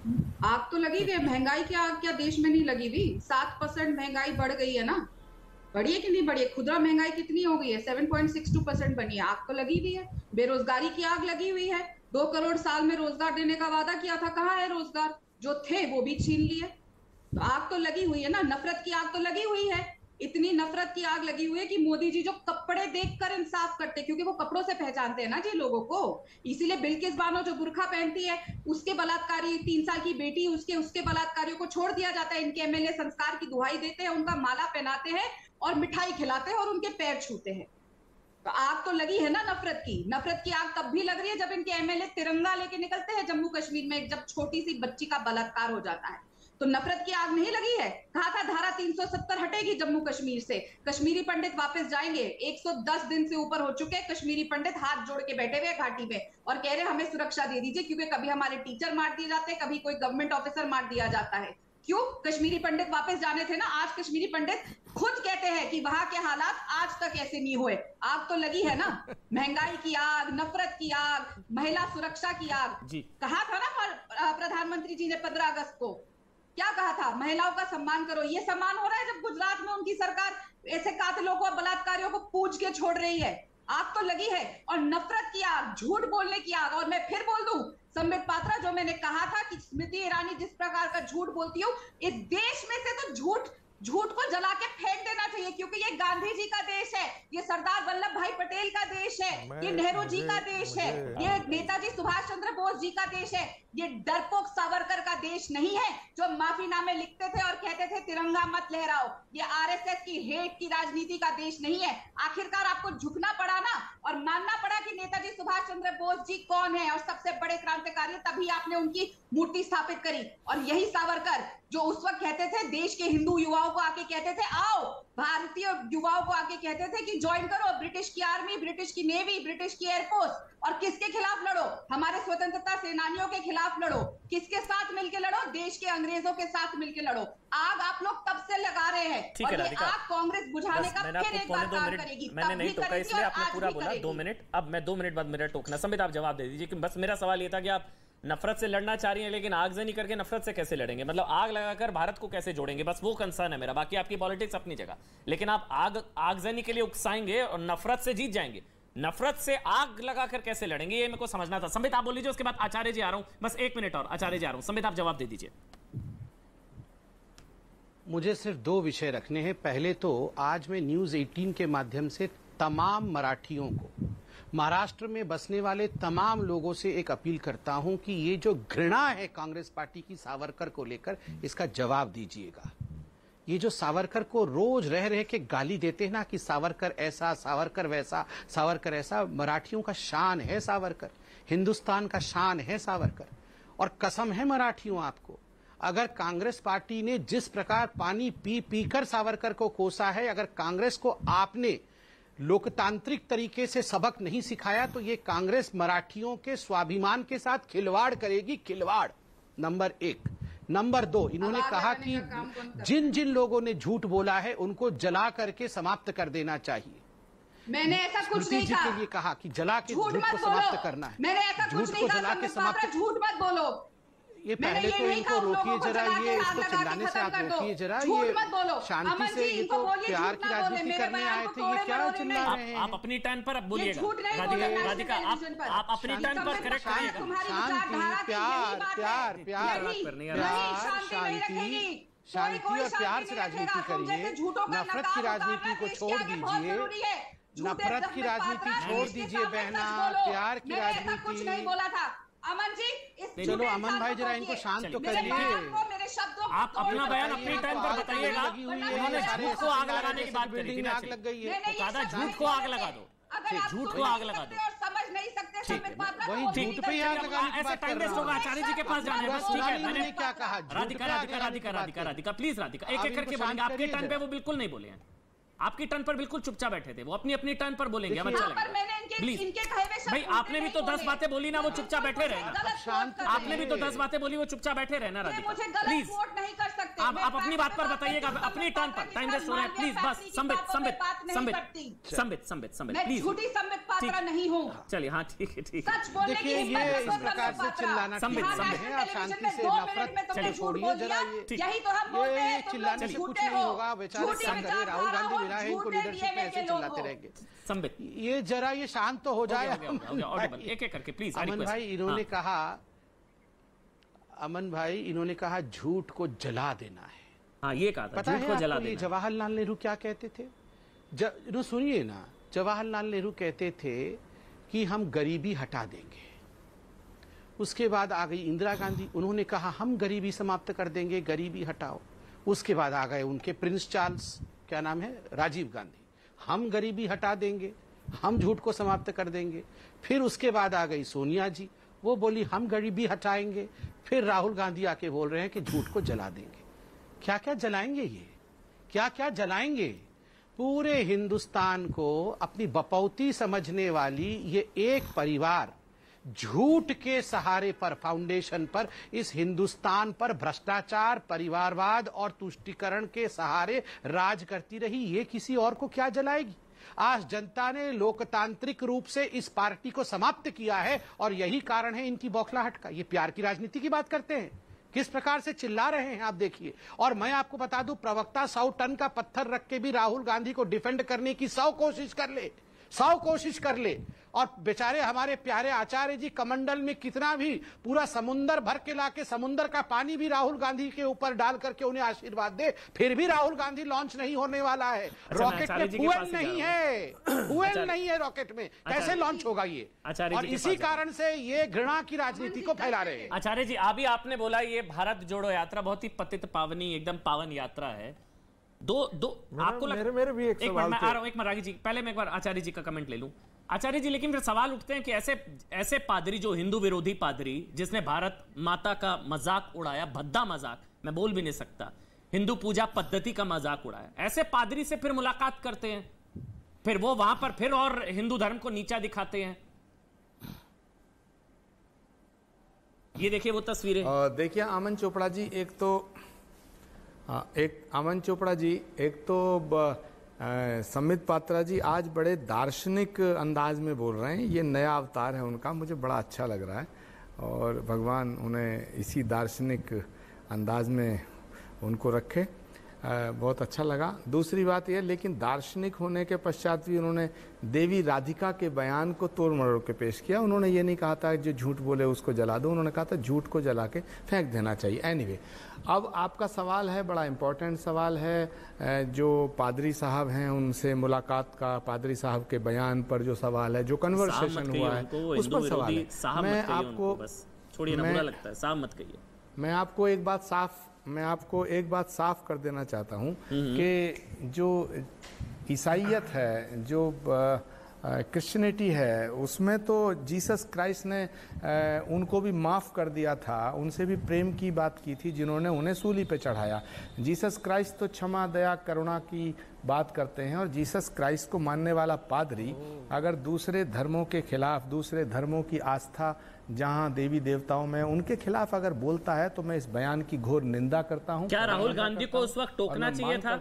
आग तो लगी हुई है। महंगाई की आग क्या देश में नहीं लगी हुई? 7% महंगाई बढ़ गई है ना, बढ़ी है कि नहीं बढ़ी है? खुदरा महंगाई कितनी हो गई है? 7.62% बनी है। आग तो लगी हुई है। बेरोजगारी की आग लगी हुई है। 2 करोड़ साल में रोजगार देने का वादा किया था, कहाँ है रोजगार? जो थे वो भी छीन लिए। तो आग तो लगी हुई है ना, नफरत की आग तो लगी हुई है। इतनी नफरत की आग लगी हुई है कि मोदी जी जो कपड़े देखकर इंसाफ करते, क्योंकि वो कपड़ों से पहचानते हैं ना जी लोगों को, इसीलिए बिल्किस बानो जो बुर्खा पहनती है उसके बलात्कारी 3 साल की बेटी, उसके बलात्कारियों को छोड़ दिया जाता है। इनके एमएलए संस्कार की दुहाई देते हैं, उनका माला पहनाते हैं और मिठाई खिलाते हैं और उनके पैर छूते हैं। तो आग तो लगी है ना नफरत की। नफरत की आग तब भी लग रही है जब इनके एमएलए तिरंगा लेके निकलते हैं जम्मू कश्मीर में, जब छोटी सी बच्ची का बलात्कार हो जाता है। तो नफरत की आग नहीं लगी है? कहा था धारा 370 हटेगी जम्मू कश्मीर से, कश्मीरी पंडित वापस जाएंगे। 110 दिन से ऊपर हो चुके, कश्मीरी पंडित हाथ जोड़ के बैठे हुए घाटी में और कह रहे हमें सुरक्षा दे दीजिए, क्योंकि कभी हमारे टीचर मार दिए जाते हैं, कभी कोई गवर्नमेंट ऑफिसर मार दिया जाता है। क्यों? कश्मीरी पंडित वापस जाने थे ना। आज कश्मीरी पंडित खुद कहते हैं कि वहां के हालात आज तक ऐसे नहीं हुए। आग तो लगी है ना, महंगाई की आग, नफरत की आग, महिला सुरक्षा की आग। कहा था ना प्रधानमंत्री जी ने 15 अगस्त को, क्या कहा था? महिलाओं का सम्मान करो। ये सम्मान हो रहा है जब गुजरात में उनकी सरकार ऐसे कातिलों को, बलात्कारियों को पूछ के छोड़ रही है। आग तो लगी है। और नफरत की आग, झूठ बोलने की आग। और मैं फिर बोल दूं, संबित पात्रा, जो मैंने कहा था कि स्मृति ईरानी जिस प्रकार का झूठ बोलती हूँ, इस देश में से तो झूठ को जला के फेंक देना चाहिए, क्योंकि ये गांधी जी का देश है, ये सरदार वल्लभ भाई पटेल का देश है, ये नेहरू जी का देश है, ये नेताजी सुभाष चंद्र बोस जी का देश है। ये डरपोक सावरकर का देश नहीं है जो माफीनामे लिखते थे और कहते थे तिरंगा मत लहराओ। ये आरएसएस की हेट की राजनीति का देश नहीं है। आखिरकार आपको झुकना पड़ा ना, और मानना पड़ा कि नेताजी सुभाष चंद्र बोस जी कौन है और सबसे बड़े क्रांतिकारी, तभी आपने उनकी मूर्ति स्थापित करी। और यही सावरकर जो उस वक्त कहते थे, देश के हिंदू युवाओं को आके कहते थे, आओ, भारतीय युवाओं को आके कहते थे कि ज्वाइन करो ब्रिटिश की आर्मी, ब्रिटिश की नेवी, ब्रिटिश की एयरफोर्स, और किसके खिलाफ लड़ो? हमारे स्वतंत्रता सेनानियों के खिलाफ लड़ो। किसके साथ मिलकर लड़ो? देश के अंग्रेजों के साथ मिलकर लड़ो। आग आप लोग तब से लगा रहे हैं, और ये आग कांग्रेस बुझाने का फिर एक बार काम करेगी। मैंने नहीं टोका, इसलिए आपने पूरा बोला 2 मिनट। अब मैं 2 मिनट बाद मेरा टोकना। संबित, आप जवाब दे दीजिए कि बस मेरा सवाल ये था कि आप नफरत से लड़ना चाह रही हैं, लेकिन आगजनी करके नफरत से कैसे लड़ेंगे? मतलब आग लगाकर भारत को कैसे जोड़ेंगे? बस वो कंसर्न है मेरा। बाकी आपकी पॉलिटिक्स अपनी जगह, लेकिन आप आगजनी के लिए उकसाएंगे और नफरत से जीत जाएंगे। नफरत से आग लगाकर कैसे लड़ेंगे, ये मेरे को समझना था। संबित, आप बोल लीजिए, उसके बाद आचार्य जी आ रहा हूं। बस 1 मिनट और, आचार्य जी आ रहा हूं। संबित, आप जवाब दे दीजिए। मुझे सिर्फ 2 विषय रखने हैं। पहले तो आज मैं न्यूज 18 के माध्यम से तमाम मराठियों को, महाराष्ट्र में बसने वाले तमाम लोगों से एक अपील करता हूं कि ये जो घृणा है कांग्रेस पार्टी की सावरकर को लेकर, इसका जवाब दीजिएगा। ये जो सावरकर को रोज रह के गाली देते हैं ना कि सावरकर ऐसा, सावरकर वैसा, सावरकर ऐसा, मराठियों का शान है सावरकर, हिंदुस्तान का शान है सावरकर। और कसम है मराठियों आपको, अगर कांग्रेस पार्टी ने जिस प्रकार पानी पी पीकर सावरकर को कोसा है, अगर कांग्रेस को आपने लोकतांत्रिक तरीके से सबक नहीं सिखाया, तो ये कांग्रेस मराठियों के स्वाभिमान के साथ खिलवाड़ करेगी, खिलवाड़। नंबर 1। नंबर 2, इन्होंने कहा कि जिन जिन लोगों ने झूठ बोला है उनको जला करके समाप्त कर देना चाहिए। मैंने ऐसा कुछ नहीं कहा। के लिए कहा कि जला के झूठ को समाप्त करना है। मैंने ऐसा कुछ नहीं कहा। जला के समाप्त, झूठ मत बोलो। ये पहले तो इनको रोकिए जरा, ये इसको चिल्लाने से आप रोकिए जरा, ये शांति से, ये तो प्यार की राजनीति करने आए थे, ये क्या चिल्ला रहे हैं? आप अपनी टर्न पर बोलिएगा। राधिका, आप अपनी टर्न पर करेक्ट करिएगा। शांति, प्यार, प्यार, प्यार, शांति और प्यार से राजनीति करिए। नफरत की राजनीति को छोड़ दीजिए, नफरत की राजनीति छोड़ दीजिए बहना, प्यार की राजनीति। अमन जी, चलो अमन भाई जरा इनको शांत तो करिए। आप अपना बयान अपनी टाइम पर बताइएगा। उन्होंने झूठ को आग लगाने की बात करी थी ना, आग लग गई है, झूठ को आग लगा दो, झूठ को आग लगा दो। समझ नहीं सकते के संबित पात्रा वही को झूठ पे याद लगाने की ऐसे बात टाइम कर वेस्ट रहा होगा, हूँ। आचार्य जी के पास जाना है बस, ठीक है। मैंने क्या कहा? राधिका प्लीज, राधिका एक एक करके बोलेंगे। आपके टर्न पे वो बिल्कुल नहीं बोले हैं, आपकी टर्न पर बिल्कुल चुपचाप बैठे थे, वो अपनी अपनी टर्न पर बोलेंगे। अब अच्छा लगेगा प्लीज भाई, आपने भी तो 10 बातें बोली ना, वो चुपचाप बैठे रहना। आपने भी तो 10 बातें बोली, वो चुपचाप बैठे रहना। राधिका प्लीज नहीं कर सकते। आप अपनी बात पर बताइएगा, अपनी टर्न पर। टाइम वेस्ट हो रहा है प्लीज, बस। संबित प्लीज, झूठी संबित पात्रा नहीं हूँ। चलिए हाँ ठीक है, ठीक है। सच बोलने की देखिए, ये इस प्रकार से चिल्लाना संबित, ठीक नहीं है। आप शांति से नफरत चलिए छोड़िए जरा। यही तो हम बोलते हैं, तुम चिल्लाने लोग से कुछ झूठे नहीं हो। होगा। बेचारे काम करिए, राहुल गांधी बिना है इनको लीडरशिप में ऐसे चिल्लाते रहेंगे। संबित ये जरा ये शांत तो हो जाए। एक एक करके प्लीज। अमन भाई इन्होंने कहा, अमन भाई इन्होंने कहा झूठ को जला देना है। हाँ ये कहा था, पता झूठ है को जला आपको ये देना। जवाहरलाल नेहरू क्या कहते थे? सुनिए ना, जवाहरलाल नेहरू कहते थे कि हम गरीबी हटा देंगे। उसके बाद आ गई इंदिरा गांधी, उन्होंने कहा हम गरीबी समाप्त कर देंगे, गरीबी हटाओ। उसके बाद आ गए उनके प्रिंस चार्ल्स, क्या नाम है, राजीव गांधी, हम गरीबी हटा देंगे, हम झूठ को समाप्त कर देंगे। फिर उसके बाद आ गई सोनिया जी, वो बोली हम गरीबी हटाएंगे। फिर राहुल गांधी आके बोल रहे हैं कि झूठ को जला देंगे। क्या क्या जलाएंगे ये, क्या क्या जलाएंगे? पूरे हिंदुस्तान को अपनी बपौती समझने वाली ये एक परिवार झूठ के सहारे पर, फाउंडेशन पर, इस हिंदुस्तान पर भ्रष्टाचार, परिवारवाद और तुष्टीकरण के सहारे राज करती रही। ये किसी और को क्या जलाएगी? आज जनता ने लोकतांत्रिक रूप से इस पार्टी को समाप्त किया है और यही कारण है इनकी बौखलाहट का। ये प्यार की राजनीति की बात करते हैं, किस प्रकार से चिल्ला रहे हैं आप देखिए। और मैं आपको बता दूं, प्रवक्ता 100 टन का पत्थर रख के भी राहुल गांधी को डिफेंड करने की 100 कोशिश कर ले, 100 कोशिश कर ले। और बेचारे हमारे प्यारे आचार्य जी कमंडल में कितना भी पूरा समुंदर भर के लाके समुंदर का पानी भी राहुल गांधी के ऊपर डाल करके उन्हें आशीर्वाद दे, फिर भी राहुल गांधी लॉन्च नहीं होने वाला है। रॉकेट में फ्यूएल नहीं है, फ्यूएल नहीं है रॉकेट में, कैसे लॉन्च होगा ये? और इसी कारण से ये घृणा की राजनीति को फैला रहे हैं। आचार्य जी अभी आपने बोला ये भारत जोड़ो यात्रा बहुत ही पतित पावनी, एकदम पावन यात्रा है। दो आपको मेरे भी एक सवाल मैं आ रहा हूं, एक मिनट रागी जी, पहले मैं एक बार आचार्य जी का कमेंट ले लूं। आचार्य जी लेकिन फिर सवाल उठते हैं कि ऐसे पादरी जो हिंदू विरोधी पादरी, जिसने भारत माता का मजाक उड़ाया, भद्दा मजाक, मैं बोल भी नहीं सकता, हिंदू पूजा पद्धति का मजाक उड़ाया, ऐसे पादरी से फिर मुलाकात करते हैं, फिर वो वहां पर फिर और हिंदू धर्म को नीचा दिखाते हैं। ये देखिए वो तस्वीरें। देखिए अमन चोपड़ा जी, अमन चोपड़ा जी, एक तो संबित पात्रा जी आज बड़े दार्शनिक अंदाज में बोल रहे हैं। ये नया अवतार है उनका, मुझे बड़ा अच्छा लग रहा है और भगवान उन्हें इसी दार्शनिक अंदाज में उनको रखे, बहुत अच्छा लगा। दूसरी बात यह, लेकिन दार्शनिक होने के पश्चात भी उन्होंने देवी राधिका के बयान को तोड़ मरोड़ के पेश किया। उन्होंने ये नहीं कहा था जो झूठ बोले उसको जला दो, उन्होंने कहा था झूठ को जला के फेंक देना चाहिए। एनीवे, अब आपका सवाल है, बड़ा इंपॉर्टेंट सवाल है, जो पादरी साहब हैं उनसे मुलाकात का, पादरी साहब के बयान पर जो सवाल है, जो कन्वर्सेशन हुआ है उस पर सवाल है। मैं आपको छोड़िए ना, बुरा लगता है, साहब मत कहिए। मैं आपको एक बात साफ कर देना चाहता हूं कि जो ईसाइयत है, जो क्रिश्चियनिटी है, उसमें तो जीसस क्राइस्ट ने उनको भी माफ़ कर दिया था, उनसे भी प्रेम की बात की थी जिन्होंने उन्हें सूली पे चढ़ाया। जीसस क्राइस्ट तो क्षमा, दया, करुणा की बात करते हैं और जीसस क्राइस्ट को मानने वाला पादरी अगर दूसरे धर्मों के खिलाफ, दूसरे धर्मों की आस्था जहां देवी देवताओं में, उनके खिलाफ अगर बोलता है तो मैं इस बयान की घोर निंदा करता हूं। क्या राहुल गांधी को उस वक्त टोकना चाहिए था?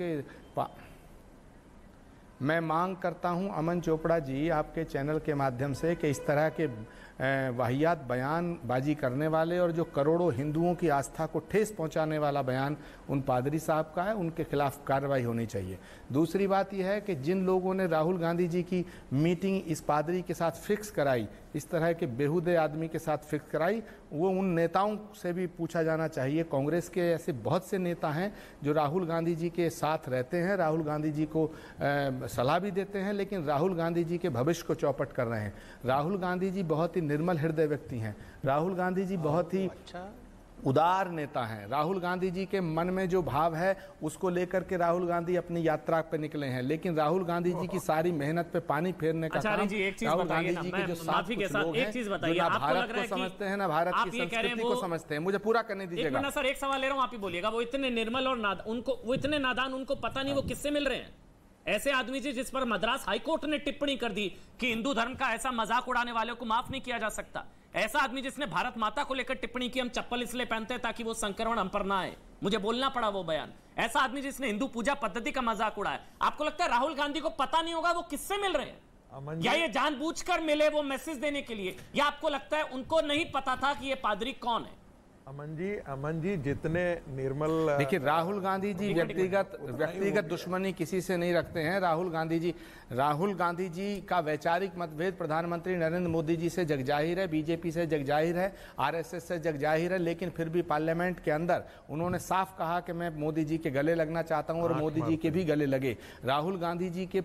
मैं मांग करता हूं अमन चोपड़ा जी आपके चैनल के माध्यम से कि इस तरह के वाहियात बयानबाजी करने वाले और जो करोड़ों हिंदुओं की आस्था को ठेस पहुंचाने वाला बयान उन पादरी साहब का है, उनके खिलाफ कार्रवाई होनी चाहिए। दूसरी बात यह है कि जिन लोगों ने राहुल गांधी जी की मीटिंग इस पादरी के साथ फिक्स कराई, इस तरह के बेहुदे आदमी के साथ फिक्स कराई, वो उन नेताओं से भी पूछा जाना चाहिए। कांग्रेस के ऐसे बहुत से नेता हैं जो राहुल गांधी जी के साथ रहते हैं, राहुल गांधी जी को सलाह भी देते हैं, लेकिन राहुल गांधी जी के भविष्य को चौपट कर रहे हैं। राहुल गांधी जी बहुत ही निर्मल हृदय व्यक्ति हैं। राहुल गांधी जी बहुत ही उदार नेता हैं। राहुल गांधी जी के मन में जो भाव है उसको लेकर के राहुल गांधी अपनी यात्रा पे निकले हैं, लेकिन राहुल गांधी जी की सारी मेहनत पे पानी फेरने का काम राहुल गांधी जी के जो साथ कुछ लोग हैं जो ना भारत को समझते हैं ना भारत की संस्कृति को समझते हैं। मुझे पूरा करने दीजिएगा सर, एक सवाल ले रहा हूं, आप ही बोलिएगा। वो इतने निर्मल और वो इतने नादान, उनको पता नहीं वो किससे मिल रहे हैं। ऐसे आदमी जिस पर मद्रास हाईकोर्ट ने टिप्पणी कर दी कि हिंदू धर्म का ऐसा मजाक उड़ाने वालों को माफ नहीं किया जा सकता। ऐसा आदमी जिसने भारत माता को लेकर टिप्पणी की, हम चप्पल इसलिए पहनते हैं ताकि वो संक्रमण हम पर ना आए, मुझे बोलना पड़ा वो बयान। ऐसा आदमी जिसने हिंदू पूजा पद्धति का मजाक उड़ाया, आपको लगता है राहुल गांधी को पता नहीं होगा वो किससे मिल रहे हैं? या ये जानबूझकर मिले वो मैसेज देने के लिए, या आपको लगता है उनको नहीं पता था कि ये पादरी कौन है? अमन जी जितने निर्मल, देखिए राहुल गांधी जी व्यक्तिगत दुश्मनी किसी से नहीं रखते हैं। राहुल गांधी जी का वैचारिक मतभेद प्रधानमंत्री नरेंद्र मोदी जी से जगजाहिर है, बीजेपी से जगजाहिर है, आरएसएस से जगजाहिर है, लेकिन फिर भी पार्लियामेंट के अंदर उन्होंने साफ कहा कि मैं मोदी जी के गले लगना चाहता हूं और मोदी जी के भी गले लगे। राहुल गांधी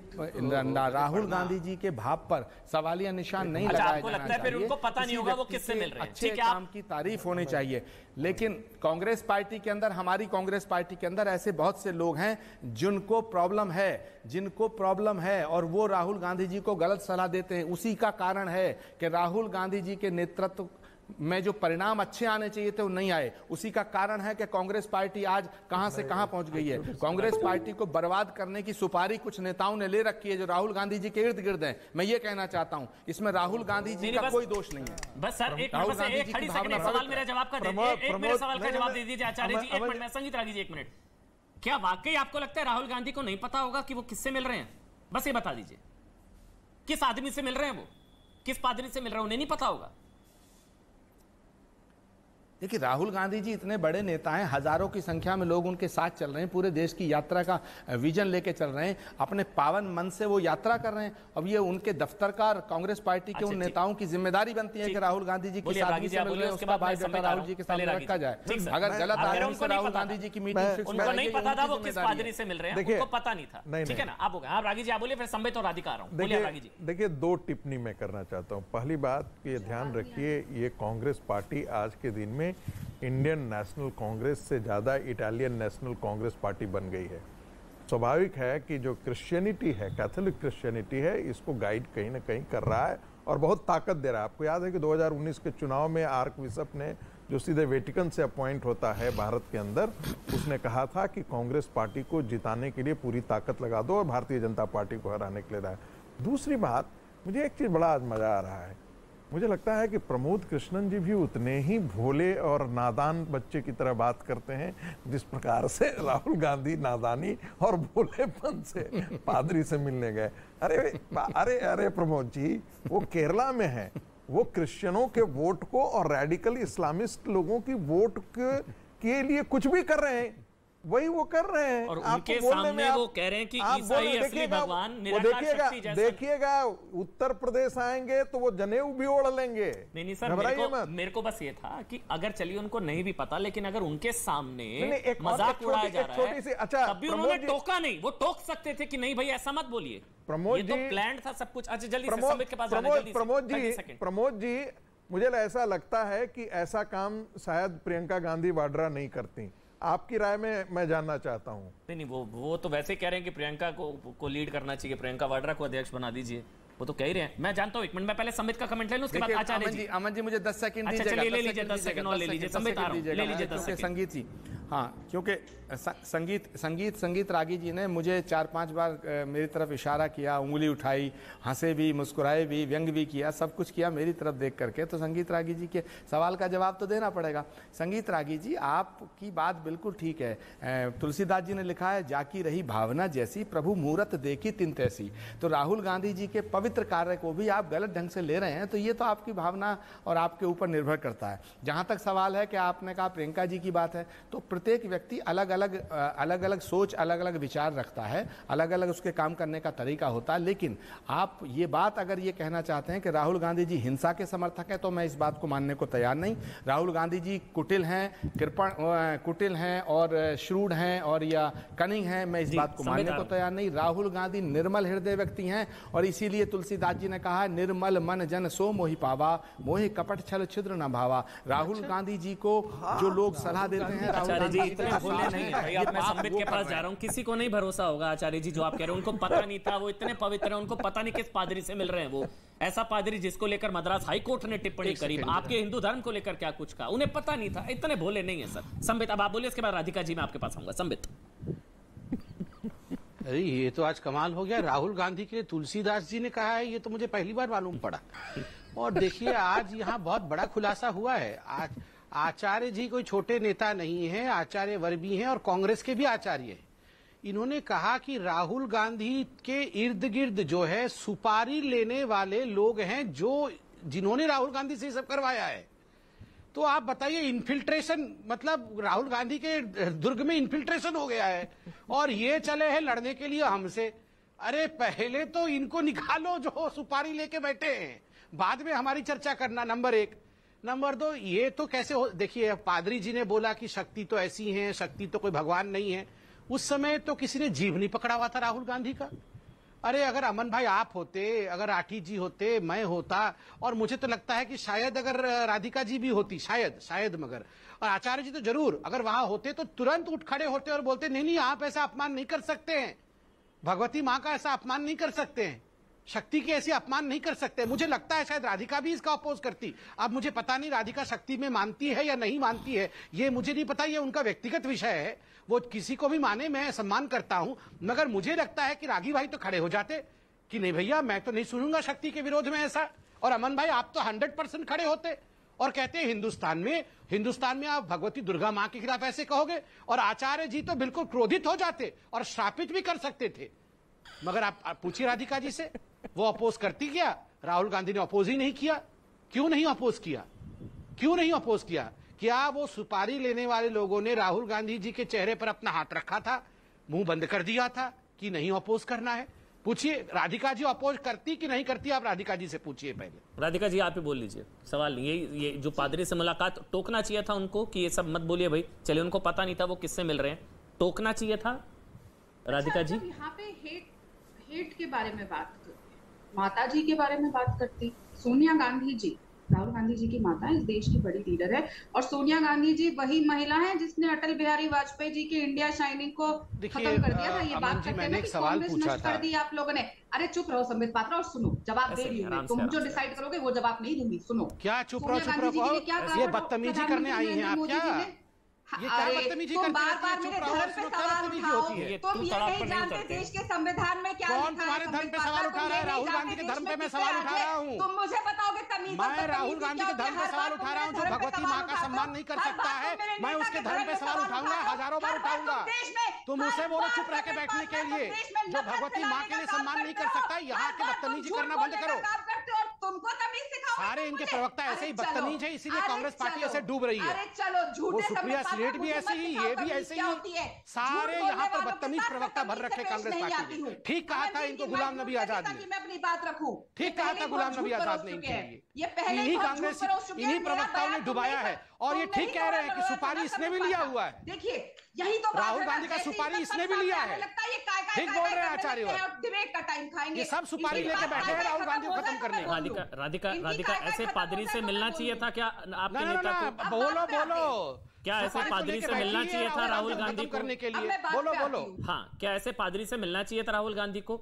जी के भाव पर सवालिया निशान नहीं लगाया जाना चाहिए। उनको पता नहीं होगा वो किससे मिल रहे हैं। अच्छे काम की तारीफ होनी चाहिए। लेकिन कांग्रेस पार्टी के अंदर, हमारी कांग्रेस पार्टी के अंदर ऐसे बहुत से लोग हैं जिनको प्रॉब्लम है और वो राहुल गांधी जी को गलत सलाह देते हैं। उसी का कारण है कि राहुल गांधी जी के नेतृत्व में जो परिणाम अच्छे आने चाहिए थे वो नहीं आए। उसी का कारण है कि कांग्रेस पार्टी आज कहां से कहां पहुंच गई है। कांग्रेस पार्टी को बर्बाद करने की सुपारी कुछ नेताओं ने ले रखी है जो राहुल गांधी जी के इर्द गिर्द हैं। मैं ये कहना चाहता हूं, इसमें राहुल गांधी जी का कोई दोष नहीं है। बस सर, एक सवाल मेरा जवाब का मेरे सवाल का जवाब दे दीजिए आचार्य जी। एक मिनट में संगीत रागी जी, एक मिनट। क्या वाकई आपको लगता है राहुल गांधी को नहीं पता होगा कि वो किससे मिल रहे हैं? बस ये बता दीजिए, किस आदमी से मिल रहे हैं, वो किस पादरी से मिल रहे हैं, उन्हें नहीं पता होगा? देखिए राहुल गांधी जी इतने बड़े नेता हैं, हजारों की संख्या में लोग उनके साथ चल रहे हैं, पूरे देश की यात्रा का विजन लेके चल रहे हैं, अपने पावन मन से वो यात्रा कर रहे हैं। अब ये उनके दफ्तर का कांग्रेस पार्टी के उन नेताओं की जिम्मेदारी बनती है कि राहुल गांधी जी के साथ उसका बायोडाटा राहुल जी के सामने रखा जाए। अगर गलत आदमी से राहुल गांधी जी की मीटिंग उनको नहीं पता था वो किस पादरी से मिल रहे हैं, उनको पता नहीं था, ठीक है ना? आप हो गए। आप रागी जी आप बोलिए, फिर संबित और राधिका आ रहा हूं। बोलिए रागी जी। देखिए दो टिप्पणी मैं करना चाहता हूं। पहली बात ये ध्यान रखिए, ये कांग्रेस पार्टी आज के दिन में इंडियन नेशनल कांग्रेस से ज़्यादा इटालियन नेशनल कांग्रेस पार्टी बन गई है। स्वाभाविक है कि जो क्रिश्चियनिटी है, कैथोलिक क्रिश्चियनिटी है, इसको गाइड कहीं ना कहीं कर रहा है और बहुत ताकत दे रहा है। आपको याद है कि 2019 के चुनाव में आर्क बिशप ने, जो सीधे वेटिकन से अपॉइंट होता है भारत के अंदर, उसने कहा था कि कांग्रेस पार्टी को जिताने के लिए पूरी ताकत लगा दो और भारतीय जनता पार्टी को हराने के लिए रहा है। दूसरी बात, मुझे एक चीज़ बड़ा आज मज़ा आ रहा है, मुझे लगता है कि प्रमोद कृष्णन जी भी उतने ही भोले और नादान बच्चे की तरह बात करते हैं जिस प्रकार से राहुल गांधी नादानी और भोलेपन से पादरी से मिलने गए। अरे अरे अरे प्रमोद जी, वो केरला में है, वो क्रिश्चियनों के वोट को और रेडिकल इस्लामिस्ट लोगों की वोट के लिए कुछ भी कर रहे हैं, वही वो कर रहे हैं। और उनके सामने वो कह रहे हैं कि ईसाई असली भगवान निराकार शक्ति जैसा। देखिएगा उत्तर प्रदेश आएंगे तो वो जनेऊ भी ओढ़ लेंगे। नहीं सर, मेरे को बस ये था कि अगर चलिए उनको नहीं भी पता, लेकिन अगर उनके सामने मजाक उड़ाया जा रहा है, अच्छा तभी उन्होंने टोका नहीं। वो टोक सकते थे कि नहीं भाई ऐसा मत बोलिए, प्रमोद जी, तो प्लान था सब कुछ। अच्छा जल्दी से संबित के पास प्रमोद जी, मुझे ऐसा लगता है कि ऐसा काम शायद प्रियंका गांधी वाड्रा नहीं करती। आपकी राय में मैं जानना चाहता हूं। नहीं, वो तो वैसे कह रहे हैं कि प्रियंका को लीड करना चाहिए, प्रियंका वाड्रा को अध्यक्ष बना दीजिए, वो तो कह ही रहे हैं। मैं जानता हूं, एक मिनट में पहले संबित का कमेंट ले लूं, उसके बाद आचार्य जी। अमन जी मुझे 10 सेकंड दीजिएगा। ले लीजिए 10 सेकंड और ले लीजिए। संबित आ रहा हूं, ले लीजिए 10 सेकंड। संगीत जी, हाँ, क्योंकि संगीत रागी जी ने मुझे 4-5 बार मेरी तरफ इशारा किया, उंगली उठाई, हंसे भी, मुस्कुराए भी, व्यंग भी किया, सब कुछ किया मेरी तरफ देख करके। तो संगीत रागी जी के सवाल का जवाब तो देना पड़ेगा। संगीत रागी जी, आपकी बात बिल्कुल ठीक है। तुलसीदास जी ने लिखा है, जाकी रही भावना जैसी, प्रभु मुहूर्त देखी तिन तैसी। तो राहुल गांधी जी के पवित्र कार्य को भी आप गलत ढंग से ले रहे हैं, तो ये तो आपकी भावना और आपके ऊपर निर्भर करता है। जहां तक सवाल है कि आपने कहा प्रियंका जी की बात है, तो प्रत्येक व्यक्ति अलग अलग सोच, अलग अलग विचार रखता है, अलग अलग उसके काम करने का तरीका होता है। लेकिन आप ये बात अगर ये कहना चाहते हैं कि राहुल गांधी जी हिंसा के समर्थक हैं, तो मैं इस बात को मानने को तैयार नहीं। राहुल गांधी जी कुटिल हैं और श्रूड हैं और या कनिंग हैं, मैं इस बात को मानने को तैयार नहीं। राहुल गांधी निर्मल हृदय व्यक्ति हैं और इसीलिए तुलसीदास जी ने कहा है, निर्मल मन जन सो मोहि पावा, मोहि कपट छल छिद्र न भावा। राहुल गांधी जी को जो लोग सलाह देते हैं, आचार्य जी इतने भोले नहीं है भाई। अब मैं संबित के पास जा रहा हूँ, किसी को नहीं भरोसा होगा आचार्य जी जो आप कह रहे हैं। उनको पता नहीं था, वो इतने पवित्र हैं, उनको पता नहीं किस पादरी से मिल रहे हैं। वो ऐसा पादरी जिसको लेकर मद्रास हाईकोर्ट ने टिप्पणी करी, आपके हिंदू धर्म को लेकर क्या कुछ कहा, उन्हें पता नहीं था। इतने भोले नहीं है सर। संबित अब आप बोलिए, इसके बाद राधिका जी मैं आपके पास आऊंगा। संबित अरे ये तो आज कमाल हो गया। राहुल गांधी के तुलसीदास जी ने कहा है, ये तो मुझे पहली बार मालूम पड़ा। और देखिए आज यहाँ बहुत बड़ा खुलासा हुआ है। आज आचार्य जी कोई छोटे नेता नहीं है, आचार्य वर्बी हैं और कांग्रेस के भी आचार्य हैं। इन्होंने कहा कि राहुल गांधी के इर्द गिर्द जो है सुपारी लेने वाले लोग हैं, जो जिन्होंने राहुल गांधी से सब करवाया है। तो आप बताइए, इन्फिल्ट्रेशन मतलब राहुल गांधी के दुर्ग में इन्फिल्ट्रेशन हो गया है और ये चले हैं लड़ने के लिए हमसे। अरे पहले तो इनको निकालो जो सुपारी लेके बैठे हैं, बाद में हमारी चर्चा करना। नंबर 1। नंबर 2, ये तो कैसे हो, देखिए पादरी जी ने बोला कि शक्ति तो ऐसी है, शक्ति तो कोई भगवान नहीं है। उस समय तो किसी ने जीभ नहीं पकड़ा हुआ था राहुल गांधी का। अरे अगर अमन भाई आप होते, अगर राठी जी होते, मैं होता, और मुझे तो लगता है कि शायद अगर राधिका जी भी होती, शायद मगर, और आचार्य जी तो जरूर अगर वहां होते तो तुरंत उठ खड़े होते और बोलते नहीं आप ऐसा अपमान नहीं कर सकते हैं, भगवती माँ का ऐसा अपमान नहीं कर सकते हैं, शक्ति के ऐसे अपमान नहीं कर सकते। मुझे लगता है शायद राधिका भी इसका अपोज करती। अब मुझे पता नहीं राधिका शक्ति में मानती है या नहीं मानती है, ये मुझे नहीं पता, ये उनका व्यक्तिगत विषय है। वो किसी को भी माने, मैं सम्मान करता हूं, मगर मुझे लगता है कि रागी भाई तो खड़े हो जाते कि नहीं भैया मैं तो नहीं सुनूंगा शक्ति के विरोध में ऐसा। और अमन भाई आप तो 100% खड़े होते और कहते हैं हिंदुस्तान में आप भगवती दुर्गा मां के खिलाफ ऐसे कहोगे। और आचार्य जी तो बिल्कुल क्रोधित हो जाते और श्रापित भी कर सकते थे। मगर आप पूछिए राधिका जी से, वो अपोज करती क्या? राहुल गांधी ने अपोज ही नहीं किया। क्यों नहीं अपोज किया? क्या वो सुपारी लेने वाले लोगों ने राहुल गांधी जी के चेहरे पर अपना हाथ रखा था, मुंह बंद कर दिया था कि नहीं अपोज करना है? पूछिए राधिका जी अपोज करती कि नहीं करती, आप राधिका जी से पूछिए पहले। राधिका जी आप ही बोल लीजिए, सवाल नहीं। ये जो पादरी से मुलाकात, टोकना चाहिए था उनको कि ये सब मत बोलिए भाई, चलिए उनको पता नहीं था वो किससे मिल रहे हैं, टोकना चाहिए था राधिका जी। यहाँ पे हेट के बारे में बात करती, माता जी के बारे में बात करती। सोनिया गांधी जी राहुल गांधी जी की माता है, इस देश की बड़ी लीडर है, और सोनिया गांधी जी वही महिला है जिसने अटल बिहारी वाजपेयी जी के इंडिया शाइनिंग को खत्म कर दिया था। ये बात करते हैं ना कि कांग्रेस नष्ट कर दी आप लोगों ने। अरे चुप रहो संबित पात्रा और सुनो, जवाब दे रही हूँ। तुम जो डिसाइड करोगे वो जवाब नहीं दूंगी। सुनो क्या चुप रहो, ये बदतमीजी करने आई हैं आप क्या? ये क्या बदतमीजी करते हैं? बार-बार मेरे धर्म पे सवाल उठाओ। तुम ये नहीं जानते देश के संविधान में क्या लिखा है? कौन तुम्हारे धर्म पे सवाल उठा रहा है? राहुल गांधी के धर्म पे मैं सवाल उठा रहा हूँ। तुम मुझे बताओगे तमीज? मैं राहुल गांधी के धर्म पे सवाल उठा रहा हूँ। जो भगवती माँ का सम्मान नहीं कर सकता है, मैं उसके धर्म पे सवाल उठाऊंगा, हजारों बार उठाऊंगा। तुम उसे बोलो चुप रह के बैठने के लिए। जो भगवती माँ के लिए सम्मान नहीं कर सकता, यहाँ के बदतमीजी करना बंद करो। तुमको तमीज सिखाओ। सारे इनके प्रवक्ता ऐसे ही बदतमीज है, इसीलिए कांग्रेस पार्टी ऐसे डूब रही है। अरे चलो, वो सुप्रिया सुलेट भी ऐसी ही, ये भी ऐसे ही, सारे यहाँ पर बदतमीज प्रवक्ता भर रखे कांग्रेस पार्टी ने। ठीक कहा था इनको गुलाम नबी आजाद ने, मैं अपनी बात रखूं। ठीक कहा था गुलाम नबी आजाद ने इनके लिए। ये पहले इन्हीं कांग्रेस, इन्हीं प्रवक्ताओं ने डुबाया है। और ये ठीक कह रहे हैं कि सुपारी इसने भी लिया हुआ है। देखिए यही तो राहुल गांधी का सुपारी इसने भी लिया है। ठीक बोल रहे हैं आचार्य, डिबेट का टाइम खाएंगे। ये सब सुपारी लेके बैठे हैं राहुल गांधी को खत्म करने। राधिका ऐसे पादरी से मिलना चाहिए था क्या आपके नेता को? बोलो क्या ऐसे पादरी से मिलना चाहिए था राहुल गांधी को करने के लिए? बोलो। हाँ, क्या ऐसे पादरी से मिलना चाहिए था राहुल गांधी को?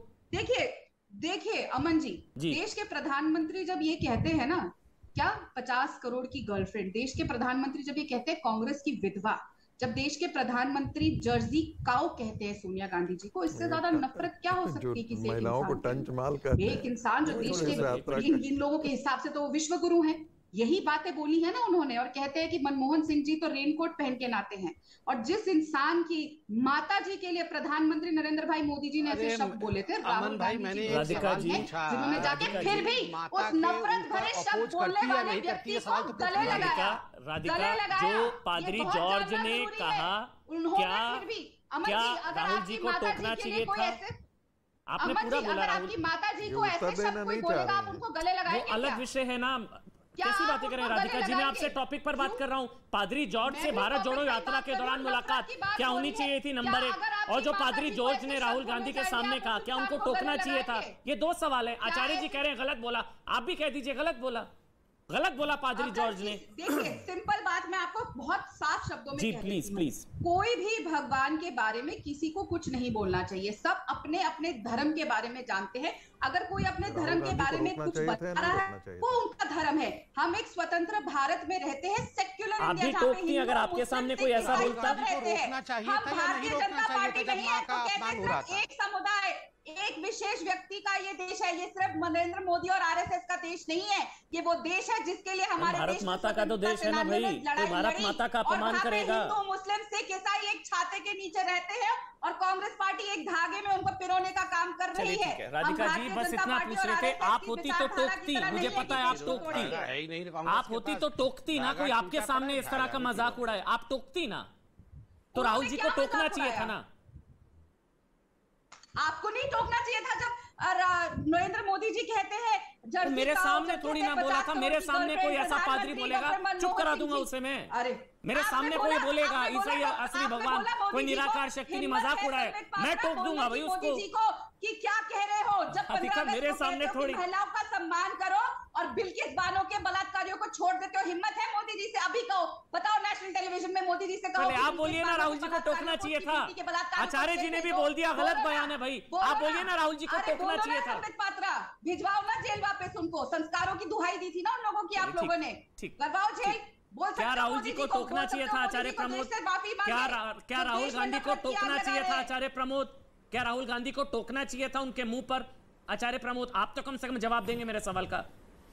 देखिए अमन जी, देश के प्रधानमंत्री जब ये कहते हैं ना, क्या 50 करोड़ की गर्लफ्रेंड, देश के प्रधानमंत्री जब ये कहते हैं कांग्रेस की विधवा, जब देश के प्रधानमंत्री जर्सी काऊ कहते हैं सोनिया गांधी जी को, इससे ज्यादा नफरत क्या हो सकती है किसी महिलाओं को टंच माल करते हैं। एक इंसान जो देश के इन लोगों के हिसाब से तो विश्व गुरु हैं, यही बातें बोली है ना उन्होंने, और कहते हैं कि मनमोहन सिंह जी तो रेनकोट पहन के नाते हैं। और जिस इंसान की माता जी के लिए प्रधानमंत्री नरेंद्र भाई मोदी जी ने ऐसे शब्द बोले थे, राहुल गांधी जी जिन्होंने जाके फिर भी उस नफरत भरे शब्द बोलने वाले व्यक्ति को गले लगाया। राधिका, जो पादरी जॉर्ज ने कहा, क्या राहुल जी को टोकना चाहिए था? आपने पूरा बोला राहुल। आपकी माता जी को ऐसे शब्द कोई बोलेगा, आप उनको गले लगाएंगे? वो अलग विषय है ना, कैसी बातें करें राधिका जी? मैं आपसे टॉपिक पर बात कर रहा हूं। पादरी जॉर्ज से भारत जोड़ो यात्रा के दौरान मुलाकात क्या होनी चाहिए थी, नंबर 1। और जो पादरी जॉर्ज ने राहुल गांधी के सामने कहा, क्या उनको टोकना चाहिए था? ये 2 सवाल है। आचार्य जी कह रहे हैं गलत बोला, आप भी कह दीजिए गलत बोला। गलत बोला पादरी जॉर्ज ने। देखिए, सिंपल बात मैं आपको बहुत साफ शब्दों में जी प्लीज प्लीज। कोई भी भगवान के बारे में किसी को कुछ नहीं बोलना चाहिए। सब अपने अपने धर्म के बारे में जानते हैं। अगर कोई अपने धर्म के बारे में कुछ बता रहा है, वो उनका धर्म है। हम एक स्वतंत्र भारत में रहते हैं, सेक्युलर इंडिया, जहाँ पे अगर आपके सामने कोई ऐसा बोलता है, हम भारतीय जनता पार्टी नहीं है तो कहते हैं एक समुदाय, एक विशेष व्यक्ति का ये देश है। ये सिर्फ नरेंद्र मोदी और आरएसएस का देश नहीं है, ये वो देश है जिसके लिए हमारे भारत माता का तो देश है ना भाई, तो भारत माता का अपमान करेगा। हिंदू मुस्लिम सिख ईसाई एक छाते के नीचे रहते हैं और कांग्रेस पार्टी एक धागे में उनको पिरोने का काम कर रही है। राधिका जी बस इतना पूछ रहे थे, आप होती तो टोकती, मुझे पता है आप टोकती, आप होती तो टोकती ना। कोई आपके सामने इस तरह का मजाक उड़ाए, आप टोकती ना, तो राहुल जी को टोकना चाहिए था ना। आपको नहीं टोकना चाहिए था जब नरेंद्र मोदी जी कहते हैं तो मेरे सामने थोड़ी ना बोला था। मेरे सामने कोई ऐसा पादरी बोलेगा, चुप करा दूंगा उसे मैं। अरे मेरे सामने कोई बोलेगा ईसाई असली भगवान, कोई निराकार शक्ति नहीं, मजाक उड़ाए, मैं टोक दूंगा भाई उसको। कि क्या कह रहे हो? जब 15 अगस्त मेरे सामने थोड़ी महिलाओं का सम्मान करो और बिल्किस बानो के बलात्कारियों को छोड़ देते हो, हिम्मत है मोदी जी से? अभी कहो, बताओ नेशनल टेलीविजन में मोदी जी से कहो। आप बोलिए ना राहुल जी को टोकना चाहिए था। आचार्य जी ने भी बोल दिया गलत बयान है भाई, आप बोलिए ना राहुल जी को टोकना चाहिए था। पात्रा भिजवाओ ना जेल वापस उनको, संस्कारों की दुहाई दी थी ना उन लोगों की आप लोगों ने, करवाओ जेल। क्या राहुल जी को टोकना चाहिए था आचार्य प्रमोद? क्या राहुल गांधी को टोकना चाहिए था आचार्य प्रमोद? क्या राहुल गांधी को टोकना चाहिए था उनके मुंह पर? आचार्य प्रमोद आप तो कम से कम जवाब देंगे मेरे सवाल का।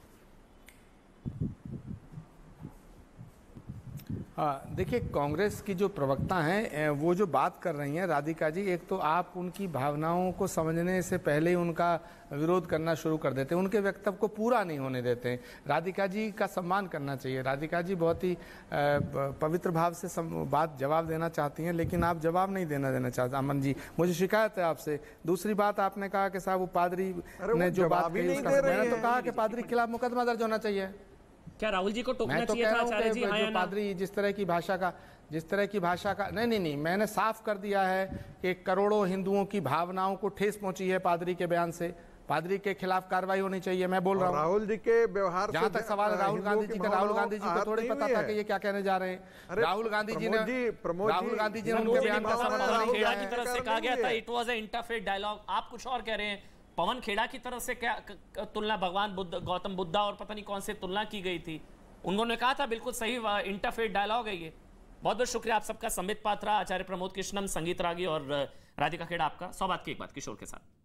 देखिए, कांग्रेस की जो प्रवक्ता हैं वो जो बात कर रही हैं राधिका जी, एक तो आप उनकी भावनाओं को समझने से पहले ही उनका विरोध करना शुरू कर देते हैं, उनके वक्तव्य को पूरा नहीं होने देते हैं। राधिका जी का सम्मान करना चाहिए। राधिका जी बहुत ही पवित्र भाव से बात जवाब देना चाहती हैं, लेकिन आप जवाब नहीं देना चाहते। अमन जी, मुझे शिकायत है आपसे। दूसरी बात, आपने कहा कि साहब वो पादरी ने जो बात कही, मैंने तो कहा कि पादरी के खिलाफ मुकदमा दर्ज होना चाहिए। क्या राहुल जी को टोकना चाहिए था आचार्य जी? जो पादरी जिस तरह की भाषा का नहीं, मैंने साफ कर दिया है कि करोड़ों हिंदुओं की भावनाओं को ठेस पहुंची है पादरी के बयान से। पादरी के खिलाफ कार्रवाई होनी चाहिए, मैं बोल रहा हूँ। राहुल जी के व्यवहार जहां तक सवाल राहुल गांधी जी का, राहुल गांधी जी को थोड़ी पता था कि ये क्या कहने जा रहे हैं। राहुल गांधी जी ने उनके बयान का समर्थन खेड़ा की तरफ से कहा गया था it was a interfaith dialogue, आप कुछ और कह रहे हैं। पवन खेड़ा की तरफ से क्या तुलना भगवान बुद्ध, गौतम बुद्धा और पता नहीं कौन से तुलना की गई थी, उन्होंने कहा था बिल्कुल सही इंटरफेथ डायलॉग है ये। बहुत बहुत शुक्रिया आप सबका। संबित पात्रा, आचार्य प्रमोद कृष्णम, संगीत रागी और राधिका खेड़ा, आपका 100 बात की एक बात किशोर के साथ।